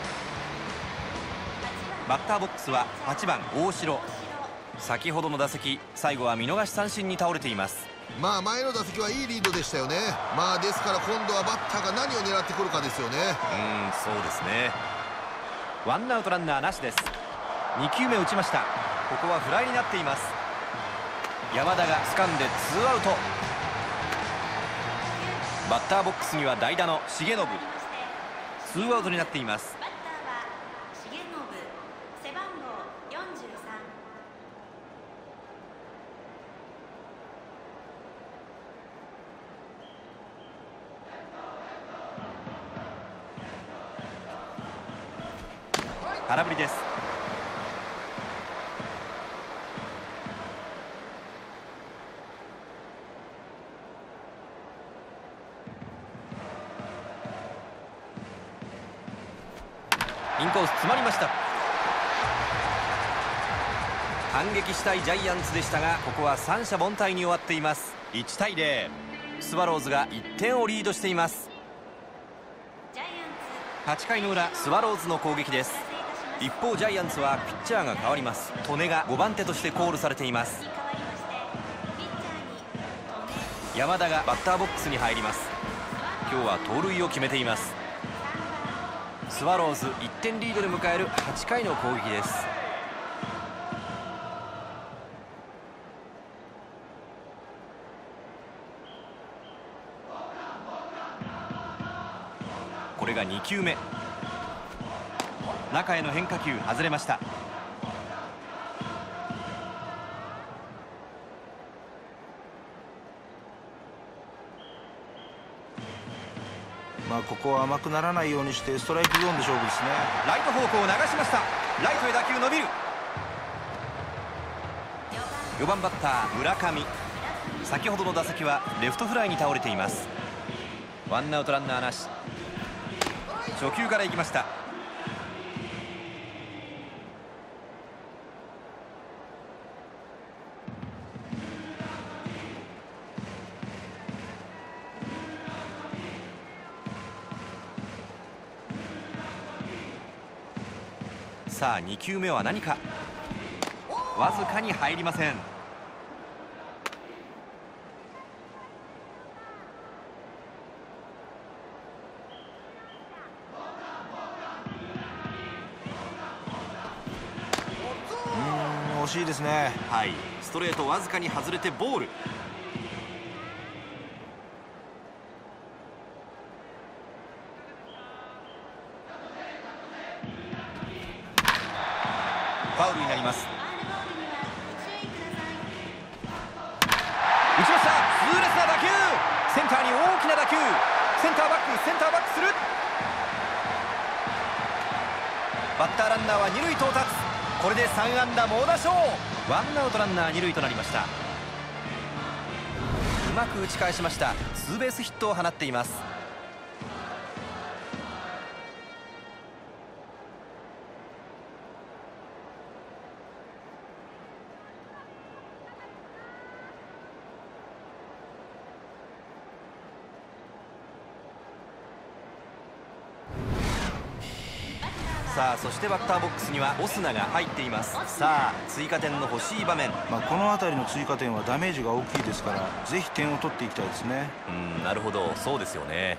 バッターボックスははちばん大城。先ほどの打席最後は見逃し三振に倒れています。 まあ前の打席はいいリードでしたよね。まあですから今度はバッターが何を狙ってくるかですよね。 うんそうですね。ワンアウトランナーなしです。にきゅうめ打ちました。ここはフライになっています。山田が掴んでツーアウト。バッターボックスには代打の重信。ツーアウトになっています。空振りです。インコース詰まりました。反撃したいジャイアンツでしたがここは三者凡退に終わっています。いちたいゼロ。スワローズがいってんをリードしています。はちかいの裏スワローズの攻撃です。一方ジャイアンツはピッチャーが変わります。利根がごばん手としてコールされています。山田がバッターボックスに入ります。今日は盗塁を決めています。スワローズいってんリードで迎えるはちかいの攻撃です。これがにきゅうめ。中への変化球外れました。 まあここは甘くならないようにしてストライクゾーンで勝負ですね。 ライト方向を流しました。ライトへ打球伸びる。よばんバッター村上。先ほどの打席はレフトフライに倒れています。ワンアウトランナーなし。初球からいきました。 さあに球目は何か。わずかに入りません。 惜しいですね。 はい、ストレートわずかに外れてボール。ファウルになります。打ちました。痛烈な打球、センターに大きな打球。センターバック、センターバックする。バッターランナーは二塁到達。これでさん安打猛打賞。ワンアウトランナー二塁となりました。うまく打ち返しました。ツーベースヒットを放っています。さあそしてバッターボックスにはオスナが入っています。さあ追加点の欲しい場面。 まあこの辺りの追加点はダメージが大きいですから、ぜひ点を取っていきたいですね。 うん、なるほど、そうですよね。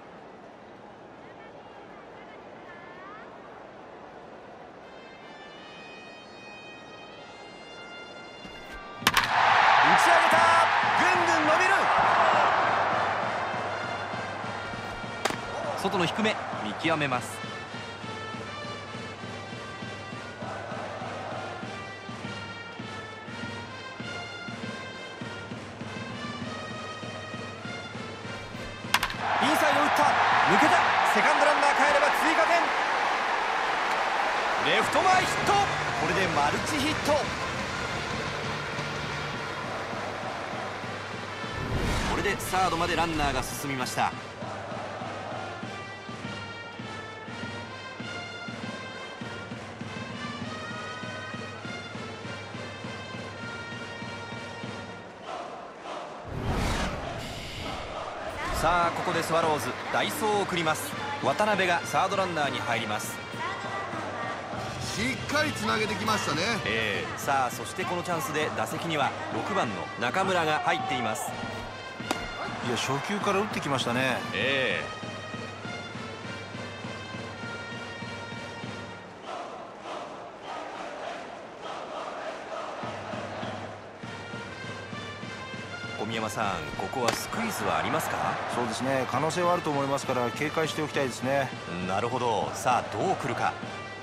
打ち上げた。ぐんぐん伸びる。外の低め、見極めます。インサイド打った。抜けた。セカンドランナー帰れば追加点。レフト前ヒット。これでマルチヒット。これでサードまでランナーが進みました。さあここでスワローズ代走を送ります。渡辺がサードランナーに入ります。 しっかりつなげてきましたね。 えー、さあそしてこのチャンスで打席にはろくばんの中村が入っています。 いや初球から打ってきましたね。 えー、小宮山さん、ここはスクイズはありますか？ そうですね、可能性はあると思いますから警戒しておきたいですね。 なるほど。さあどう来るか。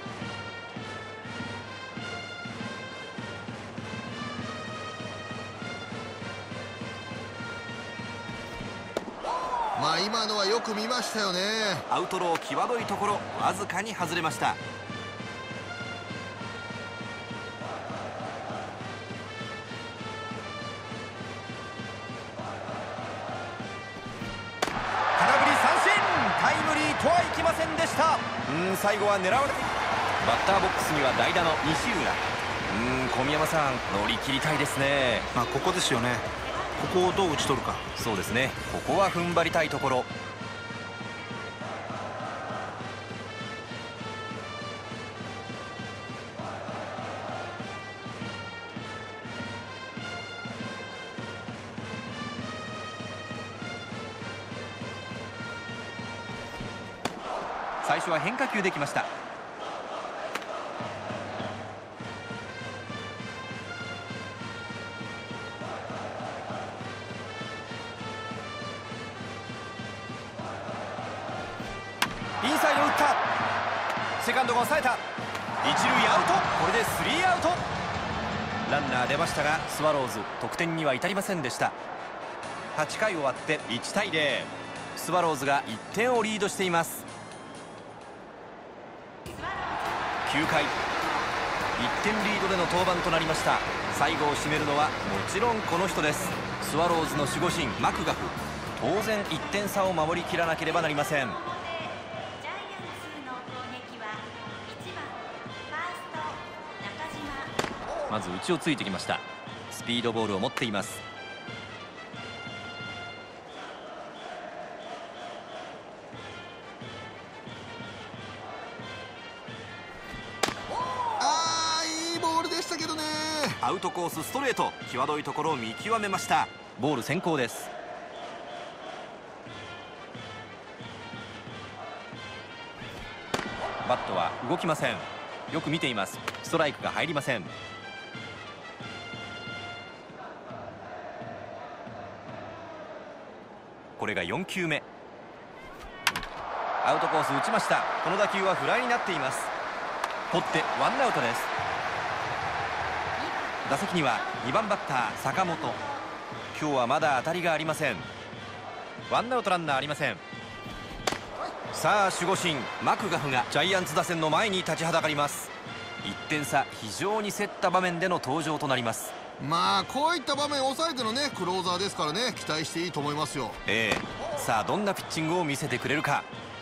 まあ今のはよく見ましたよね。 アウトロー際どいところ、わずかに外れました。空振り三振。タイムリーとはいきませんでした。うん、最後は狙われて。バッターボックスには代打の西浦。うん、小宮山さん、乗り切りたいですね。 まあここですよね。ここをどう打ち取るか。 そうですね、ここは踏ん張りたいところ。最初は変化球できました。インサイド打った。セカンドが抑えた。一塁アウト。これでスリーアウト。ランナー出ましたがスワローズ得点には至りませんでした。はちかい終わっていちたいゼロ。スワローズがいってんをリードしています。きゅうかい、いってんリードでの登板となりました。最後を締めるのはもちろんこの人です。スワローズの守護神マクガフ。当然いってん差を守りきらなければなりません。まず内をついてきました。スピードボールを持っています。 アウトコースストレート、際どいところを見極めました。ボール先行です。バットは動きません。よく見ています。ストライクが入りません。これがよんきゅうめ。アウトコース打ちました。この打球はフライになっています。取ってワンアウトです。打席にはにばんバッター坂本。今日はまだ当たりがありません。ワンアウトランナーありません。さあ守護神マクガフがジャイアンツ打線の前に立ちはだかります。いってん差、非常に競った場面での登場となります。 まあこういった場面を抑えてのねクローザーですからね、期待していいと思いますよ。 ええ、さあどんなピッチングを見せてくれるか。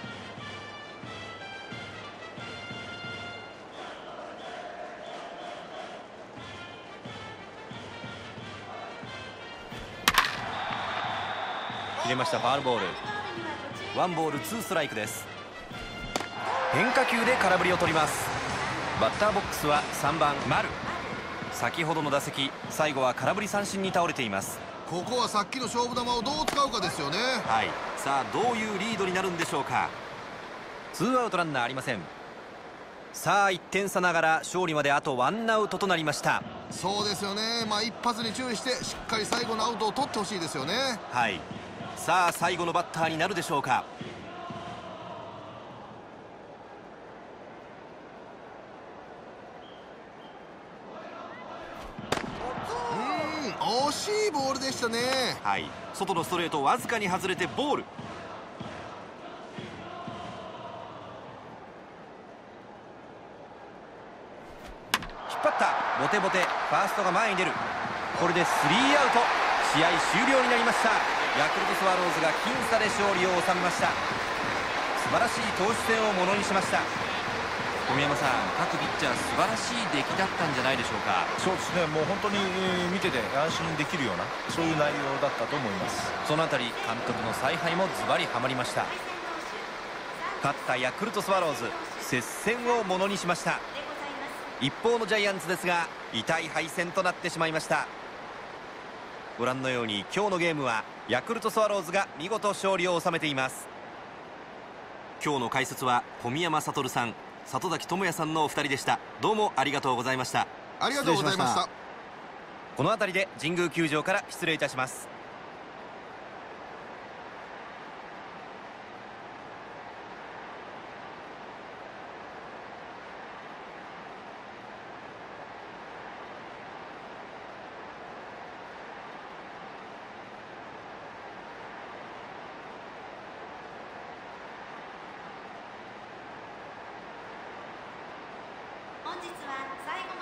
入れました。ファウルボール。ワンボールツーストライクです。変化球で空振りを取ります。バッターボックスはさんばん丸。先ほどの打席、最後は空振り三振に倒れています。 ここはさっきの勝負球をどう使うかですよね。 はい、さあどういうリードになるんでしょうか。ツーアウトランナーありません。さあいってん差ながら勝利まであとワンアウトとなりました。 そうですよね。まあ一発に注意してしっかり最後のアウトを取ってほしいですよね。 はい、さあ最後のバッターになるでしょうか。 惜しいボールでしたね。 はい、外のストレートわずかに外れてボール。引っ張った、ボテボテ。ファーストが前に出る。これでスリーアウト。試合終了になりました。ヤクルトスワローズが僅差で勝利を収めました。素晴らしい投手戦をものにしました。小宮山さん、各ピッチャー素晴らしい出来だったんじゃないでしょうか。 そうですね、もう本当に見てて安心できるようなそういう内容だったと思います。 そのあたり監督の采配もズバリはまりました。勝ったヤクルトスワローズ、接戦をものにしました。一方のジャイアンツですが痛い敗戦となってしまいました。ご覧のように今日のゲームはヤクルトスワローズが見事勝利を収めています。今日の解説は小宮山悟さん、里崎智也さんのお二人でした。どうもありがとうございました。 ありがとうございました。 この辺りで神宮球場から失礼いたします。 本日は最後